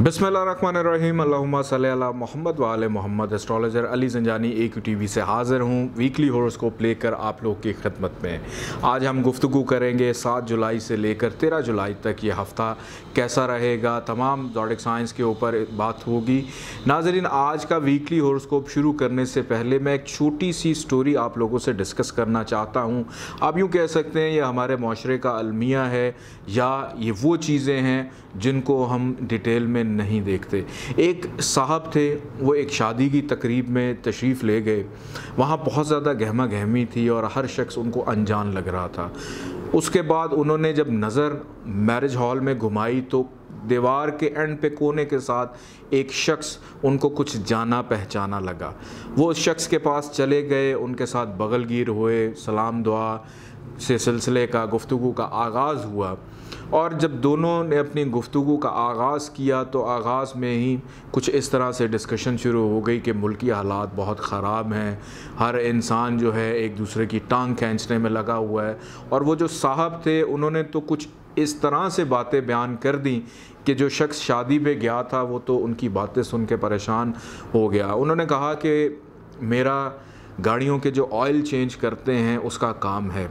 बिस्मिल्लाहिर्रहमानिर्रहीम अल्लाहुम्मा सल्ली अला मोहम्मद व आले मोहम्मद। एस्ट्रोलॉजर अली ज़ंजानी AQTV से हाज़िर हूँ वीकली हॉरोस्कोप लेकर आप लोग की खिदमत में। आज हम गुफ्तगू करेंगे 7 जुलाई से लेकर 13 जुलाई तक ये हफ़्ता कैसा रहेगा, तमाम ज़ोडिक साइंस के ऊपर बात होगी। नाज़रीन, आज का वीकली हॉरोस्कोप शुरू करने से पहले मैं एक छोटी सी स्टोरी आप लोगों से डिस्कस करना चाहता हूँ। आप यूँ कह सकते हैं ये हमारे माशरे का अलमिया है या ये वो चीज़ें हैं जिनको हम डिटेल में नहीं देखते। एक साहब थे, वो एक शादी की तकरीब में तशरीफ़ ले गए। वहाँ बहुत ज़्यादा गहमा गहमी थी और हर शख्स उनको अनजान लग रहा था। उसके बाद उन्होंने जब नज़र मैरिज हॉल में घुमाई तो दीवार के एंड पे कोने के साथ एक शख्स उनको कुछ जाना पहचाना लगा। वो उस शख्स के पास चले गए, उनके साथ बगलगीर हुए, सलाम दुआ से सिलसिले का गुफ्तगू का आगाज़ हुआ। और जब दोनों ने अपनी गुफ्तगू का आगाज़ किया तो आगाज़ में ही कुछ इस तरह से डिस्कशन शुरू हो गई कि मुल्की हालात बहुत ख़राब हैं, हर इंसान जो है एक दूसरे की टांग खींचने में लगा हुआ है। और वो जो साहब थे उन्होंने तो कुछ इस तरह से बातें बयान कर दी कि जो शख्स शादी पे गया था वो तो उनकी बातें सुन के परेशान हो गया। उन्होंने कहा कि मेरा गाड़ियों के जो ऑयल चेंज करते हैं उसका काम है।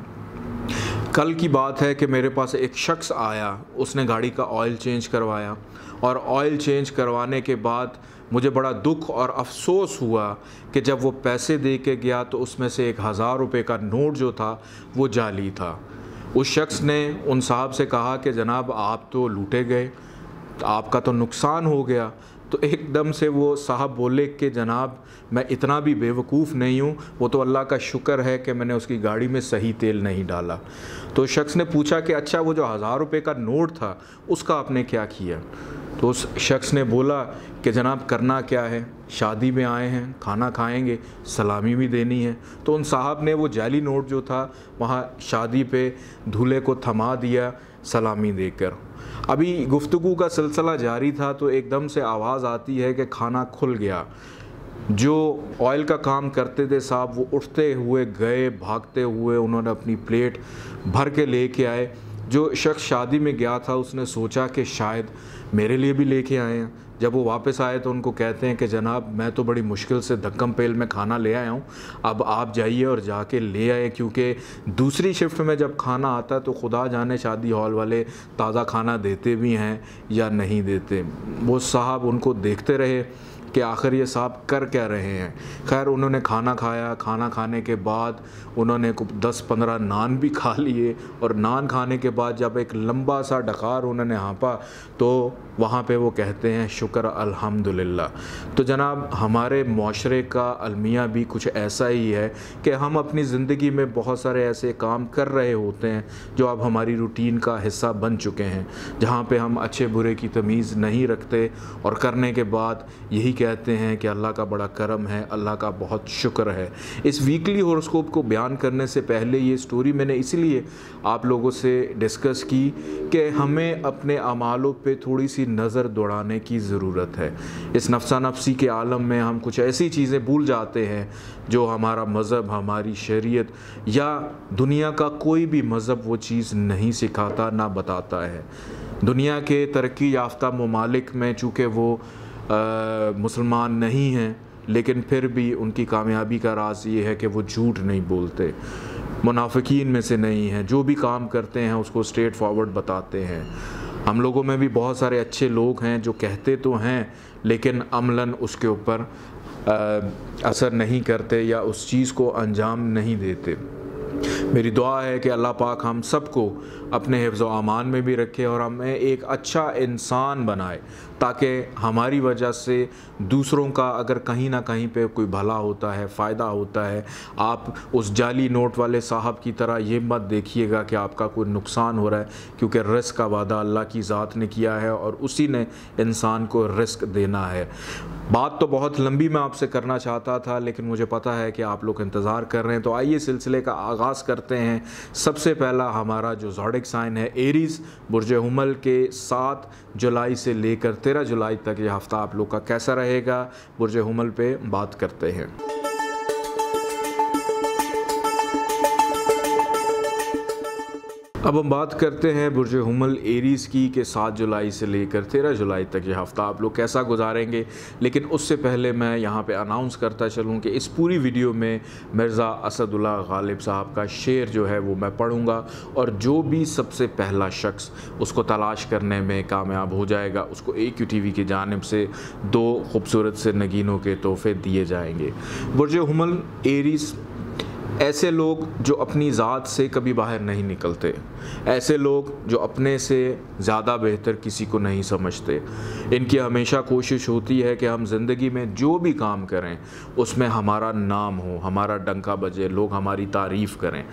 कल की बात है कि मेरे पास एक शख्स आया, उसने गाड़ी का ऑयल चेंज करवाया और ऑयल चेंज करवाने के बाद मुझे बड़ा दुख और अफसोस हुआ कि जब वो पैसे दे के गया तो उसमें से 1000 रुपये का नोट जो था वो जाली था। उस शख्स ने उन साहब से कहा कि जनाब आप तो लूटे गए, तो आपका तो नुकसान हो गया। तो एकदम से वो साहब बोले कि जनाब मैं इतना भी बेवकूफ़ नहीं हूँ, वो तो अल्लाह का शुक्र है कि मैंने उसकी गाड़ी में सही तेल नहीं डाला। तो शख्स ने पूछा कि अच्छा वो जो 1000 रुपये का नोट था उसका आपने क्या किया? तो उस शख्स ने बोला कि जनाब करना क्या है, शादी में आए हैं, खाना खाएंगे, सलामी भी देनी है। तो उन साहब ने वो जाली नोट जो था वहाँ शादी पे दूल्हे को थमा दिया सलामी देकर। अभी गुफ्तगू का सिलसिला जारी था तो एकदम से आवाज़ आती है कि खाना खुल गया। जो ऑयल का काम करते थे साहब वो उठते हुए गए, भागते हुए उन्होंने अपनी प्लेट भर के लेके आए। जो शख्स शादी में गया था उसने सोचा कि शायद मेरे लिए भी लेके आए हैं। जब वो वापस आए तो उनको कहते हैं कि जनाब मैं तो बड़ी मुश्किल से धक्कम पेल में खाना ले आया हूँ, अब आप जाइए और जाके ले आए, क्योंकि दूसरी शिफ्ट में जब खाना आता है तो खुदा जाने शादी हॉल वाले ताज़ा खाना देते भी हैं या नहीं देते। वो साहब उनको देखते रहे कि आखिर ये साहब कर क्या रहे हैं। खैर उन्होंने खाना खाया, खाना खाने के बाद उन्होंने 10-15 नान भी खा लिए और नान खाने के बाद जब एक लंबा सा डकार उन्होंने हाँपा तो वहाँ पे वो कहते हैं शुक्र अल्हम्दुलिल्लाह। तो जनाब हमारे माशरे का अलमिया भी कुछ ऐसा ही है कि हम अपनी ज़िंदगी में बहुत सारे ऐसे काम कर रहे होते हैं जो अब हमारी रूटीन का हिस्सा बन चुके हैं, जहाँ पे हम अच्छे बुरे की तमीज़ नहीं रखते और करने के बाद यही कहते हैं कि अल्लाह का बड़ा करम है, अल्लाह का बहुत शुक्र है। इस वीकली हॉरोस्कोप को बयान करने से पहले ये स्टोरी मैंने इसलिए आप लोगों से डिस्कस की कि हमें अपने अमालों पे थोड़ी सी नज़र दौड़ाने की ज़रूरत है। इस नफ्सा नफ्सी के आलम में हम कुछ ऐसी चीज़ें भूल जाते हैं जो हमारा मज़हब, हमारी शरीयत या दुनिया का कोई भी मज़हब वो चीज़ नहीं सिखाता ना बताता है। दुनिया के तरक्की याफ्ता ममालिक में चूँकि वो मुसलमान नहीं हैं लेकिन फिर भी उनकी कामयाबी का राज ये है कि वो झूठ नहीं बोलते, मुनाफिकीन में से नहीं हैं, जो भी काम करते हैं उसको स्ट्रेट फॉरवर्ड बताते हैं। हम लोगों में भी बहुत सारे अच्छे लोग हैं जो कहते तो हैं लेकिन अमलन उसके ऊपर असर नहीं करते या उस चीज़ को अंजाम नहीं देते। मेरी दुआ है कि अल्लाह पाक हम सबको अपने हिफ्ज़ व अमान में भी रखे और हमें एक अच्छा इंसान बनाए ताकि हमारी वजह से दूसरों का अगर कहीं ना कहीं पे कोई भला होता है, फ़ायदा होता है। आप उस जाली नोट वाले साहब की तरह ये मत देखिएगा कि आपका कोई नुकसान हो रहा है, क्योंकि रिस्क का वादा अल्लाह की ज़ात ने किया है और उसी ने इंसान को रिस्क देना है। बात तो बहुत लंबी मैं आपसे करना चाहता था लेकिन मुझे पता है कि आप लोग इंतज़ार कर रहे हैं, तो आइए सिलसिले का आगाज़ करते हैं। सबसे पहला हमारा जो ज़ोडिक साइन है एरीज़, बुर्ज हुमल के 7 जुलाई से लेकर 13 जुलाई तक ये हफ़्ता आप लोग का कैसा रहेगा, बुर्ज हुमल पे बात करते हैं। अब हम बात करते हैं बुर्ज हुमल एरीज़ की कि 7 जुलाई से लेकर 13 जुलाई तक ये हफ़्ता आप लोग कैसा गुजारेंगे। लेकिन उससे पहले मैं यहाँ पे अनाउंस करता चलूँ कि इस पूरी वीडियो में मिर्ज़ा असदुल्ला गालिब साहब का शेर जो है वो मैं पढ़ूँगा, और जो भी सबसे पहला शख्स उसको तलाश करने में कामयाब हो जाएगा उसको AQTV की जानिब से 2 खूबसूरत से नगीनों के तोहफे दिए जाएंगे। बुर्ज हुमल एरीज़ ऐसे लोग जो अपनी ज़ात से कभी बाहर नहीं निकलते, ऐसे लोग जो अपने से ज़्यादा बेहतर किसी को नहीं समझते। इनकी हमेशा कोशिश होती है कि हम ज़िंदगी में जो भी काम करें उसमें हमारा नाम हो, हमारा डंका बजे, लोग हमारी तारीफ़ करें।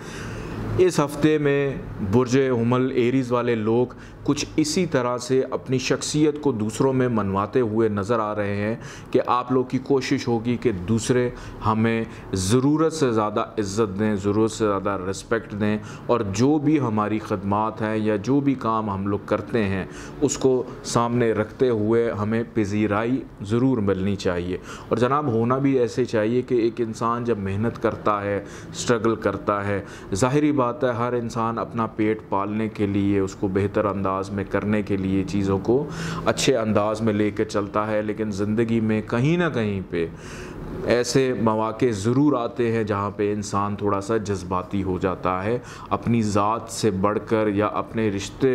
इस हफ़्ते में बुर्ज हुमल एरीज़ वाले लोग कुछ इसी तरह से अपनी शख्सियत को दूसरों में मनवाते हुए नज़र आ रहे हैं कि आप लोग की कोशिश होगी कि दूसरे हमें ज़रूरत से ज़्यादा इज़्ज़त दें, ज़रूरत से ज़्यादा रिस्पेक्ट दें, और जो भी हमारी खदमात हैं या जो भी काम हम लोग करते हैं उसको सामने रखते हुए हमें पज़ीराई ज़रूर मिलनी चाहिए। और जनाब होना भी ऐसे चाहिए कि एक इंसान जब मेहनत करता है, स्ट्रगल करता है, ज़ाहिरी बात है हर इंसान अपना पेट पालने के लिए, उसको बेहतर अंदाज में करने के लिए चीज़ों को अच्छे अंदाज में लेकर चलता है। लेकिन ज़िंदगी में कहीं ना कहीं पे ऐसे मौके ज़रूर आते हैं जहाँ पे इंसान थोड़ा सा जज्बाती हो जाता है, अपनी ज़ात से बढ़कर या अपने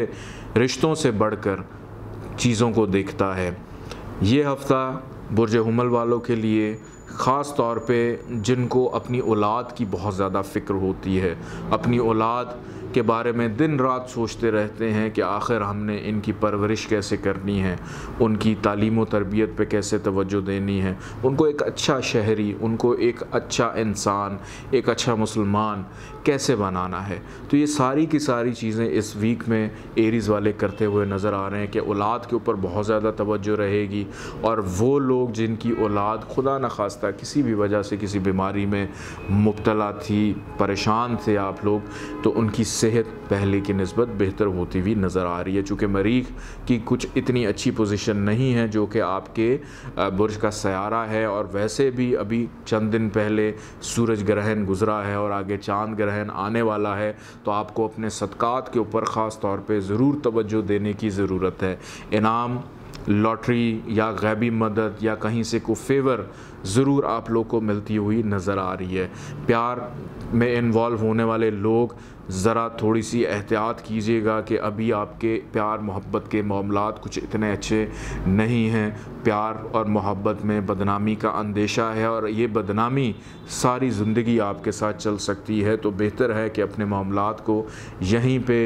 रिश्तों से बढ़कर चीज़ों को देखता है। ये हफ़्ता बुर्ज हुमल वालों के लिए ख़ास तौर पे जिनको अपनी औलाद की बहुत ज़्यादा फ़िक्र होती है, अपनी औलाद के बारे में दिन रात सोचते रहते हैं कि आखिर हमने इनकी परवरिश कैसे करनी है, उनकी तालीम व तरबियत पे कैसे तवज्जो देनी है, उनको एक अच्छा शहरी, उनको एक अच्छा इंसान, एक अच्छा मुसलमान कैसे बनाना है। तो ये सारी की सारी चीज़ें इस वीक में एरीज़ वाले करते हुए नज़र आ रहे हैं कि औलाद के ऊपर बहुत ज़्यादा तवज्जो रहेगी, और वो लोग जिनकी औलाद खुदा न खास्ता किसी भी वजह से किसी बीमारी में मुब्तला थी, परेशान थे आप लोग, तो उनकी सेहत पहले की निस्बत बेहतर होती हुई नज़र आ रही है। चूँकि मरीख की कुछ इतनी अच्छी पोजीशन नहीं है जो कि आपके बुर्ज का सयारा है, और वैसे भी अभी चंद दिन पहले सूरज ग्रहण गुज़रा है और आगे चांद ग्रहण आने वाला है, तो आपको अपने सदक़ात के ऊपर ख़ास तौर पे ज़रूर तवज्जो देने की ज़रूरत है। इनाम, लॉटरी या गैबी मदद या कहीं से कोई फेवर ज़रूर आप लोग को मिलती हुई नज़र आ रही है। प्यार में इन्वॉल्व होने वाले लोग ज़रा थोड़ी सी एहतियात कीजिएगा कि अभी आपके प्यार मोहब्बत के मामलात कुछ इतने अच्छे नहीं हैं। प्यार और मोहब्बत में बदनामी का अंदेशा है, और ये बदनामी सारी ज़िंदगी आपके साथ चल सकती है। तो बेहतर है कि अपने मामलात को यहीं पे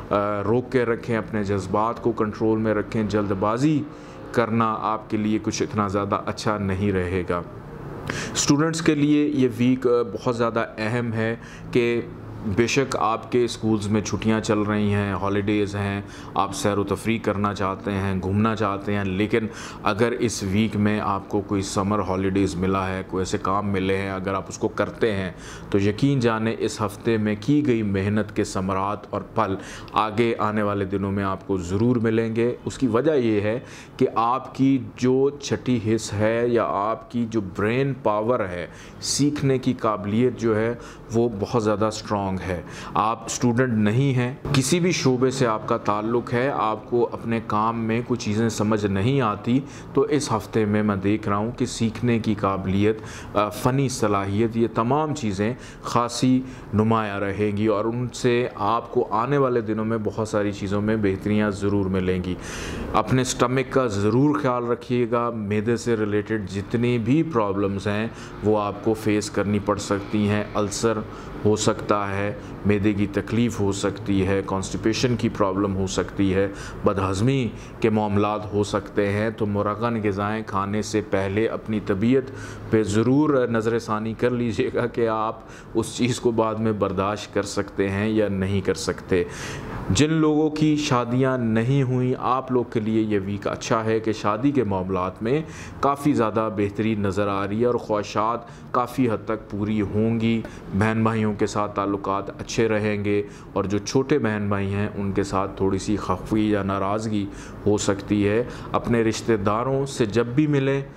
रोक के रखें, अपने जज्बात को कंट्रोल में रखें। जल्दबाज़ी करना आपके लिए कुछ इतना ज़्यादा अच्छा नहीं रहेगा। स्टूडेंट्स के लिए ये वीक बहुत ज़्यादा अहम है कि बेशक आपके स्कूल्स में छुट्टियां चल रही हैं, हॉलीडेज़ हैं, आप सैर व तफरीह करना चाहते हैं, घूमना चाहते हैं, लेकिन अगर इस वीक में आपको कोई समर हॉलीडेज़ मिला है, कोई ऐसे काम मिले हैं, अगर आप उसको करते हैं तो यकीन जाने इस हफ़्ते में की गई मेहनत के समरात और फल आगे आने वाले दिनों में आपको ज़रूर मिलेंगे। उसकी वजह ये है कि आपकी जो छठी हिस्स है या आपकी जो ब्रेन पावर है, सीखने की काबिलियत जो है वो बहुत ज़्यादा स्ट्रॉन्ग है। आप स्टूडेंट नहीं हैं, किसी भी शोबे से आपका ताल्लुक़ है, आपको अपने काम में कुछ चीज़ें समझ नहीं आती, तो इस हफ़्ते में मैं देख रहा हूँ कि सीखने की काबिलियत, फ़नी सलाहियत, ये तमाम चीज़ें ख़ासी नुमाया रहेंगी, और उनसे आपको आने वाले दिनों में बहुत सारी चीज़ों में बेहतरियाँ ज़रूर मिलेंगी। अपने स्टमक का ज़रूर ख्याल रखिएगा। मैदे से रिलेटेड जितनी भी प्रॉब्लम्स हैं वो आपको फ़ेस करनी पड़ सकती हैं। अल्सर हो सकता है, मैदे की तकलीफ़ हो सकती है, कॉन्स्टिपेशन की प्रॉब्लम हो सकती है, बदहज़मी के मामलात हो सकते हैं। तो मुरगन ग़िज़ाएँ खाने से पहले अपनी तबीयत पे ज़रूर नज़रसानी कर लीजिएगा कि आप उस चीज़ को बाद में बर्दाश्त कर सकते हैं या नहीं कर सकते। जिन लोगों की शादियां नहीं हुई, आप लोग के लिए ये वीक अच्छा है कि शादी के मामलात में काफ़ी ज़्यादा बेहतरी नज़र आ रही है और ख्वाहिशात काफ़ी हद तक पूरी होंगी। बहन भाइयों के साथ ताल्लुकात अच्छे रहेंगे, और जो छोटे बहन भाई हैं उनके साथ थोड़ी सी खफी या नाराज़गी हो सकती है। अपने रिश्तेदारों से जब भी मिलें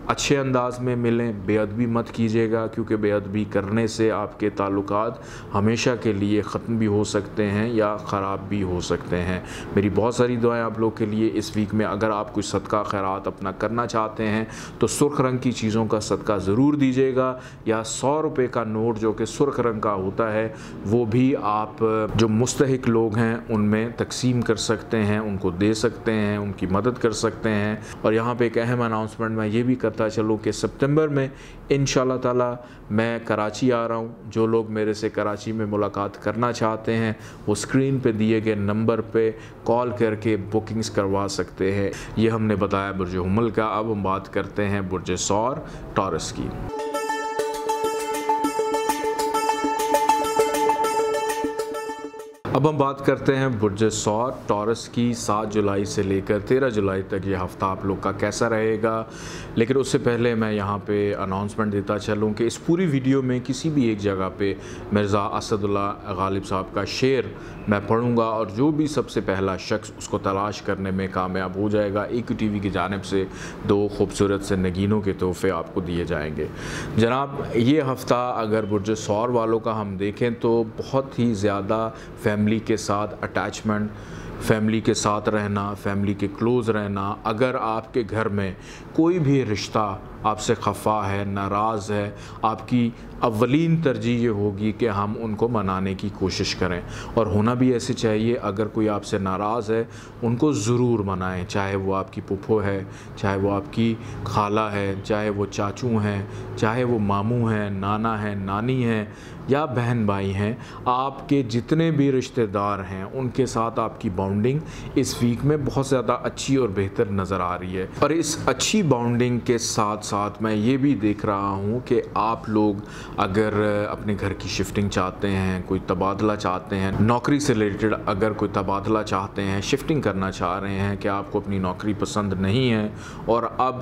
अच्छे अंदाज में मिलें, बेअदबी मत कीजिएगा, क्योंकि बेअदबी करने से आपके ताल्लुकात हमेशा के लिए ख़त्म भी हो सकते हैं या ख़राब भी हो सकते हैं। मेरी बहुत सारी दुआएं आप लोग के लिए इस वीक में। अगर आप कुछ सदका खैरात अपना करना चाहते हैं तो सुर्ख रंग की चीज़ों का सदका ज़रूर दीजिएगा, या 100 रुपये का नोट जो कि सुर्ख रंग का होता है वो भी आप जो मुस्तहिक लोग हैं उनमें तकसीम कर सकते हैं, उनको दे सकते हैं, उनकी मदद कर सकते हैं। और यहाँ पे एक अहम अनाउंसमेंट मैं ये भी करता चलूँ कि सितंबर में इंशाल्लाह ताला मैं कराची आ रहा हूँ। जो लोग मेरे से कराची में मुलाकात करना चाहते हैं वो स्क्रीन पे दिए गए नंबर पे कॉल करके बुकिंग्स करवा सकते हैं। ये हमने बताया बुर्ज हुमल का। अब हम बात करते हैं बुर्ज सौर टॉरस की। अब हम बात करते हैं बुर्ज सौर टॉरस की। 7 जुलाई से लेकर 13 जुलाई तक ये हफ़्ता आप लोग का कैसा रहेगा। लेकिन उससे पहले मैं यहाँ पे अनाउंसमेंट देता चलूँ कि इस पूरी वीडियो में किसी भी एक जगह पे मिर्ज़ा असदुल्ला गालिब साहब का शेर मैं पढ़ूँगा और जो भी सबसे पहला शख्स उसको तलाश करने में कामयाब हो जाएगा, AQTV की जानिब से 2 खूबसूरत से नगीनों के तोहफ़े आपको दिए जाएंगे। जनाब, ये हफ़्ता अगर बुर्ज सौर वालों का हम देखें तो बहुत ही ज़्यादा फैमिली के साथ अटैचमेंट, फैमिली के साथ रहना, फैमिली के क्लोज़ रहना। अगर आपके घर में कोई भी रिश्ता आपसे खफा है, नाराज़ है, आपकी अव्वलीन तरजीह ये होगी कि हम उनको मनाने की कोशिश करें, और होना भी ऐसे चाहिए। अगर कोई आपसे नाराज़ है उनको ज़रूर मनाएं, चाहे वो आपकी पुप्पो है, चाहे वो आपकी खाला है, चाहे वो चाचू हैं, चाहे वो मामू हैं, नाना हैं, नानी हैं या बहन भाई हैं। आपके जितने भी रिश्तेदार हैं उनके साथ आपकी बॉन्डिंग इस वीक में बहुत ज़्यादा अच्छी और बेहतर नज़र आ रही है। और इस अच्छी बॉन्डिंग के साथ साथ मैं ये भी देख रहा हूँ कि आप लोग अगर अपने घर की शिफ्टिंग चाहते हैं, कोई तबादला चाहते हैं, नौकरी से रिलेटेड अगर कोई तबादला चाहते हैं, शिफ्टिंग करना चाह रहे हैं कि आपको अपनी नौकरी पसंद नहीं है और अब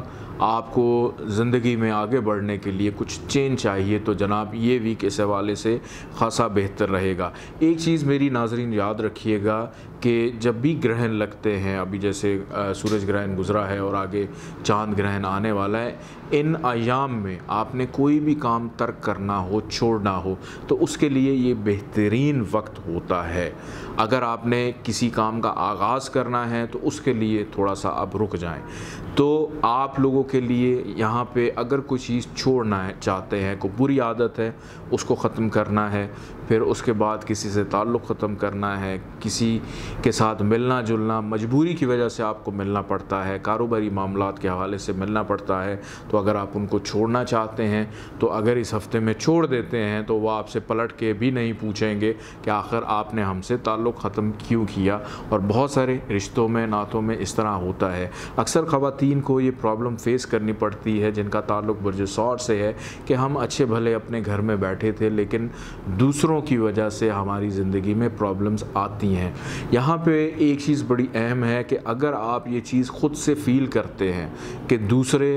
आपको ज़िंदगी में आगे बढ़ने के लिए कुछ चेंज चाहिए, तो जनाब ये वीक इस हवाले से ख़ासा बेहतर रहेगा। एक चीज़ मेरी नाज़रीन याद रखिएगा कि जब भी ग्रहण लगते हैं, अभी जैसे सूरज ग्रहण गुज़रा है और आगे चांद ग्रहण आने वाला है, इन अयाम में आपने कोई भी काम तर्क करना हो, छोड़ना हो, तो उसके लिए ये बेहतरीन वक्त होता है। अगर आपने किसी काम का आगाज़ करना है तो उसके लिए थोड़ा सा अब रुक जाएं। तो आप लोगों के लिए यहाँ पे अगर कोई चीज़ छोड़ना है चाहते हैं, कोई बुरी आदत है उसको ख़त्म करना है, फिर उसके बाद किसी से ताल्लुक़ ख़त्म करना है, किसी के साथ मिलना जुलना मजबूरी की वजह से आपको मिलना पड़ता है, कारोबारी मामलात के हवाले से मिलना पड़ता है, तो अगर आप उनको छोड़ना चाहते हैं तो अगर इस हफ़्ते में छोड़ देते हैं तो वह आपसे पलट के भी नहीं पूछेंगे कि आखिर आपने हमसे ताल्लुक़ ख़त्म क्यों किया। और बहुत सारे रिश्तों में, नातों में इस तरह होता है। अक्सर ख़वातीन को ये प्रॉब्लम फ़ेस करनी पड़ती है जिनका ताल्लुक़ बुर्ज सौर से है कि हम अच्छे भले अपने घर में बैठे थे लेकिन दूसरों की वजह से हमारी ज़िंदगी में प्रॉब्लम्स आती हैं। यहाँ पे एक चीज़ बड़ी अहम है कि अगर आप ये चीज़ ख़ुद से फ़ील करते हैं कि दूसरे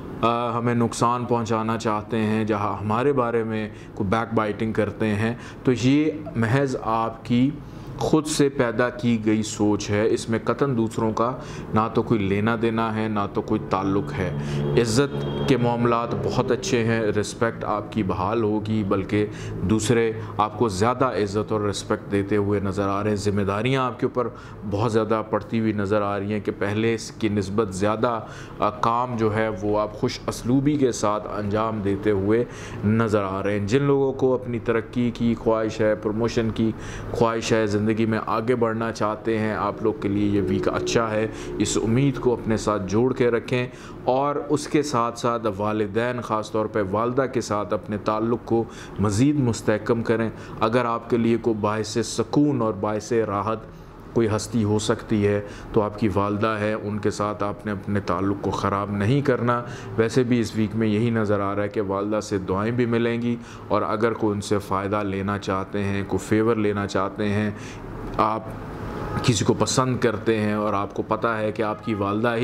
हमें नुकसान पहुंचाना चाहते हैं, जहां हमारे बारे में कोई बैक बाइटिंग करते हैं, तो ये महज आपकी ख़ुद से पैदा की गई सोच है। इसमें कतन दूसरों का ना तो कोई लेना देना है, ना तो कोई ताल्लुक़ है। इज़्ज़त के मामलात बहुत अच्छे हैं, रिस्पेक्ट आपकी बहाल होगी, बल्कि दूसरे आपको ज़्यादा इज़्ज़त और रिस्पेक्ट देते हुए नज़र आ रहे हैं। ज़िम्मेदारियाँ आपके ऊपर बहुत ज़्यादा पड़ती हुई नज़र आ रही हैं कि पहले की निस्बत ज़्यादा काम जो है वो आप खुश असलूबी के साथ अंजाम देते हुए नज़र आ रहे हैं। जिन लोगों को अपनी तरक्की की ख्वाहिश है, प्रमोशन की ख्वाहिश है, ज़िंदगी में आगे बढ़ना चाहते हैं, आप लोग के लिए ये वीक अच्छा है। इस उम्मीद को अपने साथ जोड़ के रखें और उसके साथ साथ वालिदैन, ख़ास तौर पे वालदा के साथ अपने ताल्लुक़ को मज़ीद मुस्तहकम करें। अगर आपके लिए कोई बाइसे सकून और बाइसे राहत कोई हस्ती हो सकती है तो आपकी वालदा है, उनके साथ आपने अपने ताल्लुक़ को ख़राब नहीं करना। वैसे भी इस वीक में यही नज़र आ रहा है कि वालदा से दुआएं भी मिलेंगी, और अगर कोई उनसे फ़ायदा लेना चाहते हैं, कोई फेवर लेना चाहते हैं, आप किसी को पसंद करते हैं और आपको पता है कि आपकी वालदा ही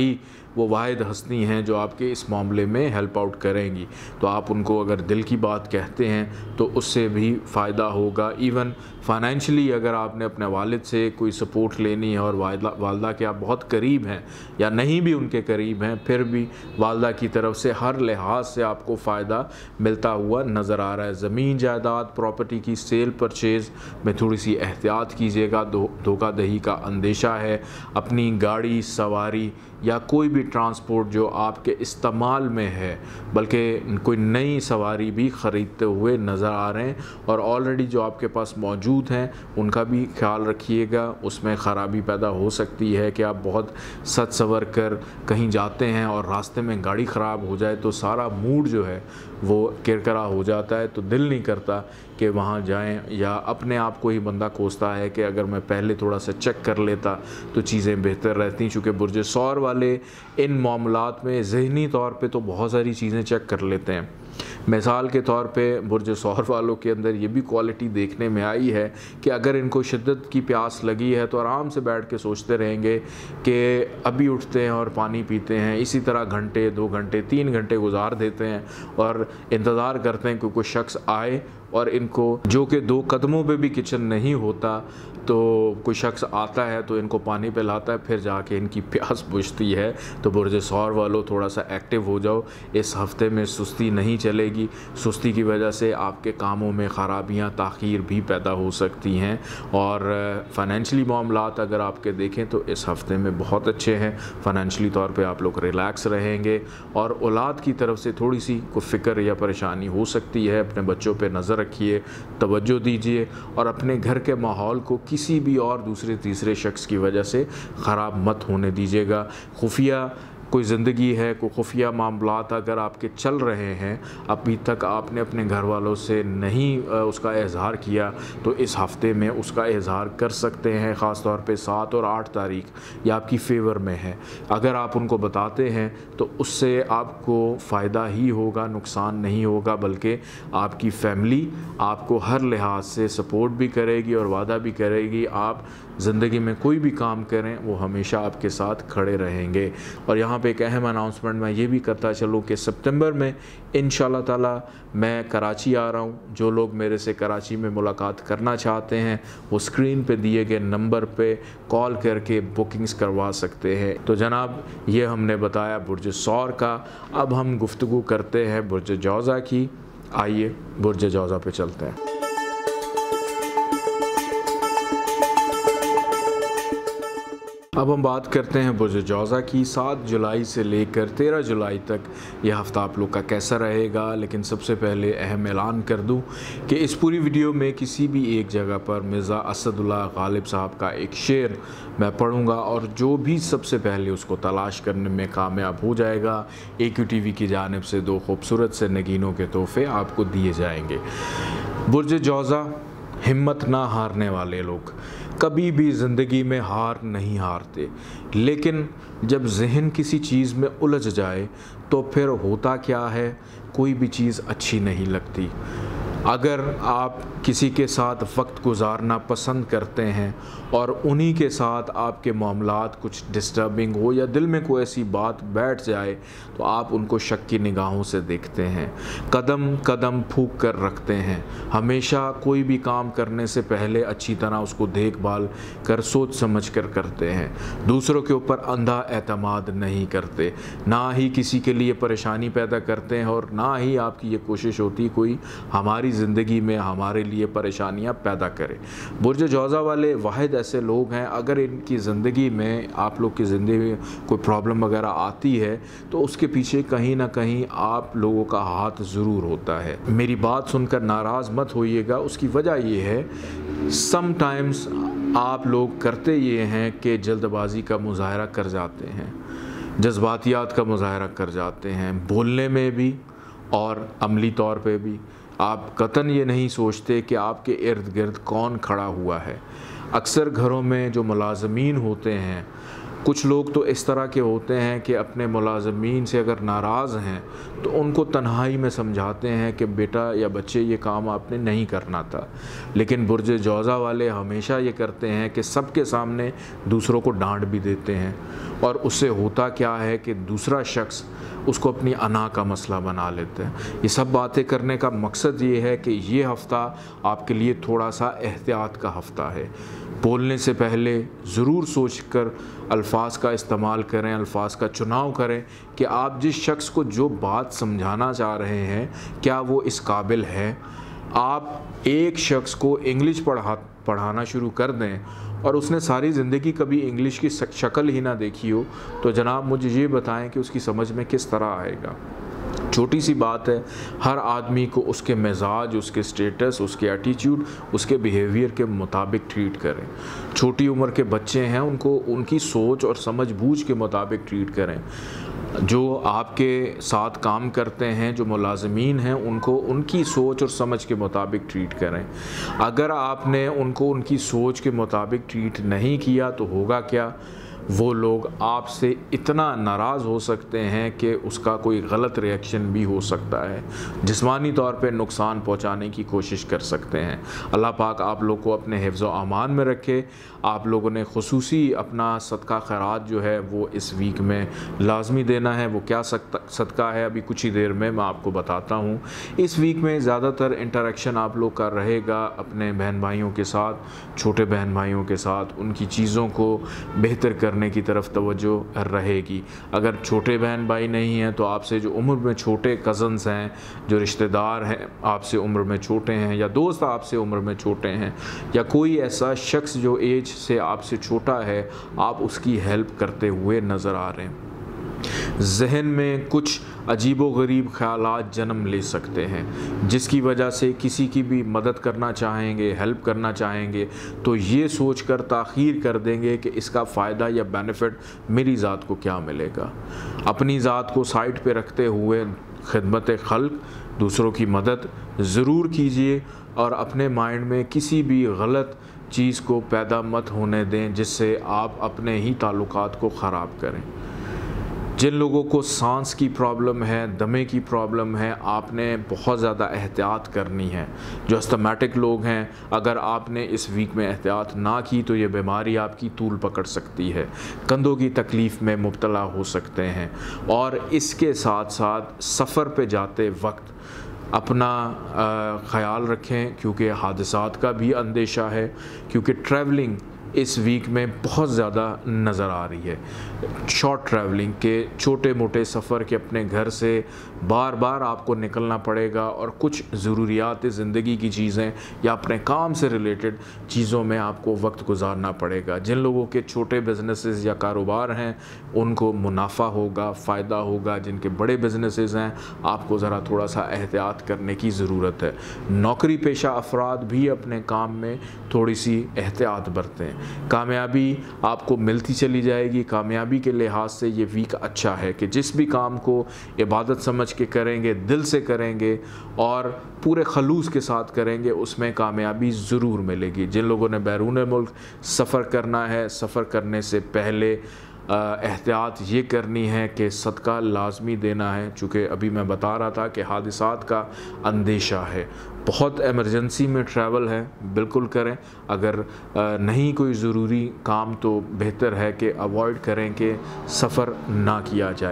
वो वाहिद हस्ती हैं जो आपके इस मामले में हेल्प आउट करेंगी। तो आप उनको अगर दिल की बात कहते हैं तो उससे भी फ़ायदा होगा। इवन फाइनेंशियली अगर आपने अपने वालिद से कोई सपोर्ट लेनी है और वालदा के आप बहुत करीब हैं या नहीं भी उनके करीब हैं, फिर भी वालदा की तरफ से हर लिहाज से आपको फ़ायदा मिलता हुआ नज़र आ रहा है। ज़मीन जायदाद प्रॉपर्टी की सेल परचेज़ में थोड़ी सी एहतियात कीजिएगा, धोखाधड़ी का अंदेशा है। अपनी गाड़ी सवारी या कोई भी ट्रांसपोर्ट जो आपके इस्तेमाल में है, बल्कि कोई नई सवारी भी ख़रीदते हुए नज़र आ रहे हैं और ऑलरेडी जो आपके पास मौजूद हैं उनका भी ख्याल रखिएगा। उसमें ख़राबी पैदा हो सकती है कि आप बहुत सच सवर कर कहीं जाते हैं और रास्ते में गाड़ी ख़राब हो जाए तो सारा मूड जो है वो किरकिरा हो जाता है। तो दिल नहीं करता कि वहाँ जाएं, या अपने आप को ही बंदा कोसता है कि अगर मैं पहले थोड़ा सा चेक कर लेता तो चीज़ें बेहतर रहती। चूँकि बुर्ज सौर वाले इन मामलात में ज़हनी तौर पे तो बहुत सारी चीज़ें चेक कर लेते हैं। मिसाल के तौर पे बुर्ज सौर वालों के अंदर ये भी क्वालिटी देखने में आई है कि अगर इनको शिद्दत की प्यास लगी है तो आराम से बैठ के सोचते रहेंगे कि अभी उठते हैं और पानी पीते हैं। इसी तरह घंटे 2 घंटे 3 घंटे गुजार देते हैं और इंतज़ार करते हैं कि कोई शख्स आए और इनको, जो कि 2 कदमों पे भी किचन नहीं होता, तो कोई शख्स आता है तो इनको पानी पिलाता है, फिर जाके इनकी प्यास बुझती है। तो बुर्ज सौर वालों थोड़ा सा एक्टिव हो जाओ। इस हफ्ते में सुस्ती नहीं चलेगी। सुस्ती की वजह से आपके कामों में ख़राबियाँ ताख़ीर भी पैदा हो सकती हैं। और फाइनेंशियली मामलात अगर आपके देखें तो इस हफ्ते में बहुत अच्छे हैं। फाइनेंशियली तौर पे आप लोग रिलैक्स रहेंगे और औलाद की तरफ से थोड़ी सी कोई फ़िक्र या परेशानी हो सकती है। अपने बच्चों पे नज़र रखिए, तवज्जो दीजिए और अपने घर के माहौल को किसी भी और दूसरे तीसरे शख्स की वजह से ख़राब मत होने दीजिएगा। खुफिया कोई ज़िंदगी है, कोई खुफिया मामलात अगर आपके चल रहे हैं, अभी तक आपने अपने घर वालों से नहीं उसका इजहार किया, तो इस हफ़्ते में उसका इजहार कर सकते हैं। ख़ास तौर पे 7 और 8 तारीख ये आपकी फ़ेवर में है। अगर आप उनको बताते हैं तो उससे आपको फ़ायदा ही होगा, नुकसान नहीं होगा, बल्कि आपकी फ़ैमिली आपको हर लिहाज से सपोर्ट भी करेगी और वादा भी करेगी आप ज़िंदगी में कोई भी काम करें वो हमेशा आपके साथ खड़े रहेंगे। और यहाँ पे एक अहम अनाउंसमेंट मैं ये भी करता चलूँ कि सितंबर में इंशाल्लाह ताला मैं कराची आ रहा हूँ। जो लोग मेरे से कराची में मुलाकात करना चाहते हैं वो स्क्रीन पे दिए गए नंबर पे कॉल करके बुकिंग्स करवा सकते हैं। तो जनाब, ये हमने बताया बुर्ज सौर का। अब हम गुफ्तगू करते हैं बुर्ज जौज़ा की। आइए बुर्ज जौज़ा पे चलते हैं। अब हम बात करते हैं बुर्ज जौज़ा की। 7 जुलाई से लेकर 13 जुलाई तक यह हफ़्ता आप लोग का कैसा रहेगा। लेकिन सबसे पहले अहम ऐलान कर दूं कि इस पूरी वीडियो में किसी भी एक जगह पर मिर्ज़ा असदुल्लाह गालिब साहब का एक शेर मैं पढ़ूंगा और जो भी सबसे पहले उसको तलाश करने में कामयाब हो जाएगा, AQTV की जानिब से 2 खूबसूरत से नगीनों के तोहफे आपको दिए जाएंगे। बुर्ज जौज़ा, हिम्मत ना हारने वाले लोग कभी भी ज़िंदगी में हार नहीं हारते, लेकिन जब जहन किसी चीज़ में उलझ जाए तो फिर होता क्या है, कोई भी चीज़ अच्छी नहीं लगती। अगर आप किसी के साथ वक्त गुजारना पसंद करते हैं और उन्हीं के साथ आपके मामलात कुछ डिस्टर्बिंग हो या दिल में कोई ऐसी बात बैठ जाए तो आप उनको शक की निगाहों से देखते हैं, कदम कदम फूंक कर रखते हैं। हमेशा कोई भी काम करने से पहले अच्छी तरह उसको देखभाल कर सोच समझ कर करते हैं। दूसरों के ऊपर अंधा एतमाद नहीं करते, ना ही किसी के लिए परेशानी पैदा करते हैं और ना ही आपकी ये कोशिश होती कोई हमारी ज़िंदगी में हमारे लिए परेशानियां पैदा करे। बुर्ज जौज़ा वाले वाहिद ऐसे लोग हैं, अगर इनकी ज़िंदगी में आप लोग की ज़िंदगी में कोई प्रॉब्लम वगैरह आती है तो उसके पीछे कहीं ना कहीं आप लोगों का हाथ ज़रूर होता है। मेरी बात सुनकर नाराज़ मत होइएगा, उसकी वजह ये है समटाइम्स आप लोग करते ये हैं कि जल्दबाजी का मुजाहरा कर जाते हैं, जज्बातियात का मुजाहरा कर जाते हैं, बोलने में भी और अमली तौर पे भी। आप कतन ये नहीं सोचते कि आपके इर्द गिर्द कौन खड़ा हुआ है। अक्सर घरों में जो मुलाजमीन होते हैं कुछ लोग तो इस तरह के होते हैं कि अपने मुलाज़मीन से अगर नाराज़ हैं तो उनको तन्हाई में समझाते हैं कि बेटा या बच्चे ये काम आपने नहीं करना था। लेकिन बुर्ज जौज़ा वाले हमेशा ये करते हैं कि सबके सामने दूसरों को डांट भी देते हैं, और उससे होता क्या है कि दूसरा शख्स उसको अपनी अना का मसला बना लेते हैं। ये सब बातें करने का मकसद ये है कि ये हफ़्ता आपके लिए थोड़ा सा एहतियात का हफ़्ता है। बोलने से पहले ज़रूर सोचकर अल्फाज का इस्तेमाल करें, अल्फाज का चुनाव करें कि आप जिस शख्स को जो बात समझाना चाह रहे हैं क्या वो इस काबिल है। आप एक शख्स को इंग्लिश पढ़ाना शुरू कर दें और उसने सारी ज़िंदगी कभी इंग्लिश की शक्ल ही ना देखी हो, तो जनाब मुझे ये बताएं कि उसकी समझ में किस तरह आएगा। छोटी सी बात है, हर आदमी को उसके मिजाज, उसके स्टेटस, उसके एटीट्यूड, उसके बिहेवियर के मुताबिक ट्रीट करें। छोटी उम्र के बच्चे हैं, उनको उनकी सोच और समझ-बूझ के मुताबिक ट्रीट करें। जो आपके साथ काम करते हैं, जो मुलाज़मीन हैं, उनको उनकी सोच और समझ के मुताबिक ट्रीट करें। अगर आपने उनको उनकी सोच के मुताबिक ट्रीट नहीं किया तो होगा क्या, वो लोग आपसे इतना नाराज़ हो सकते हैं कि उसका कोई गलत रिएक्शन भी हो सकता है, जिस्मानी तौर पे नुकसान पहुंचाने की कोशिश कर सकते हैं। अल्लाह पाक आप लोग को अपने हिफ्ज़ व अमान में रखे। आप लोगों ने खुसूसी अपना सदका खैरात जो है वो इस वीक में लाजमी देना है। वो क्या सदका है अभी कुछ ही देर में मैं आपको बताता हूँ। इस वीक में ज़्यादातर इंटरेक्शन आप लोग का रहेगा अपने बहन भाइयों के साथ, छोटे बहन भाइयों के साथ, उनकी चीज़ों को बेहतर करने की तरफ तवज्जो रहेगी। अगर छोटे बहन भाई नहीं हैं तो आपसे जो उम्र में छोटे कज़न्स हैं, जो रिश्तेदार हैं आपसे उम्र में छोटे हैं, या दोस्त आपसे उम्र में छोटे हैं, या कोई ऐसा शख्स जो एज से आपसे छोटा है, आप उसकी हेल्प करते हुए नज़र आ रहे हैं। जहन में कुछ अजीबो गरीब ख्यालात जन्म ले सकते हैं, जिसकी वजह से किसी की भी मदद करना चाहेंगे, हेल्प करना चाहेंगे तो ये सोच कर ताख़ीर कर देंगे कि इसका फ़ायदा या बेनिफिट मेरी ज़ात को क्या मिलेगा। अपनी ज़ात को साइड पे रखते हुए खिदमत खल्क, दूसरों की मदद ज़रूर कीजिए, और अपने माइंड में किसी भी गलत चीज़ को पैदा मत होने दें जिससे आप अपने ही ताल्लुकात को ख़राब करें। जिन लोगों को सांस की प्रॉब्लम है, दमे की प्रॉब्लम है, आपने बहुत ज़्यादा एहतियात करनी है। जो अस्थमैटिक लोग हैं, अगर आपने इस वीक में एहतियात ना की तो ये बीमारी आपकी तूल पकड़ सकती है, कंधों की तकलीफ़ में मुब्तला हो सकते हैं। और इसके साथ साथ सफ़र पे जाते वक्त अपना ख़याल रखें, क्योंकि हादसात का भी अंदेशा है, क्योंकि ट्रैवलिंग इस वीक में बहुत ज़्यादा नज़र आ रही है। शॉर्ट ट्रैवलिंग के छोटे मोटे सफ़र के अपने घर से बार बार आपको निकलना पड़ेगा, और कुछ ज़रूरियात ज़िंदगी की चीज़ें या अपने काम से रिलेटेड चीज़ों में आपको वक्त गुजारना पड़ेगा। जिन लोगों के छोटे बिजनेसेस या कारोबार हैं उनको मुनाफा होगा, फ़ायदा होगा। जिनके बड़े बिजनेसेस हैं आपको ज़रा थोड़ा सा एहतियात करने की ज़रूरत है। नौकरी पेशा अफराद भी अपने काम में थोड़ी सी एहतियात बरतें। कामयाबी आपको मिलती चली जाएगी। कामयाबी के लिहाज से ये वीक अच्छा है कि जिस भी काम को इबादत समझ के करेंगे, दिल से करेंगे और पूरे खलूस के साथ करेंगे, उसमें कामयाबी ज़रूर मिलेगी। जिन लोगों ने बैरून मुल्क सफ़र करना है, सफ़र करने से पहले एहतियात ये करनी है कि सदका लाजमी देना है, चूँकि अभी मैं बता रहा था कि हादिसात का अंदेशा है। बहुत एमरजेंसी में ट्रैवल है, बिल्कुल करें। अगर नहीं कोई ज़रूरी काम तो बेहतर है कि अवॉइड करें कि सफ़र ना किया जाए।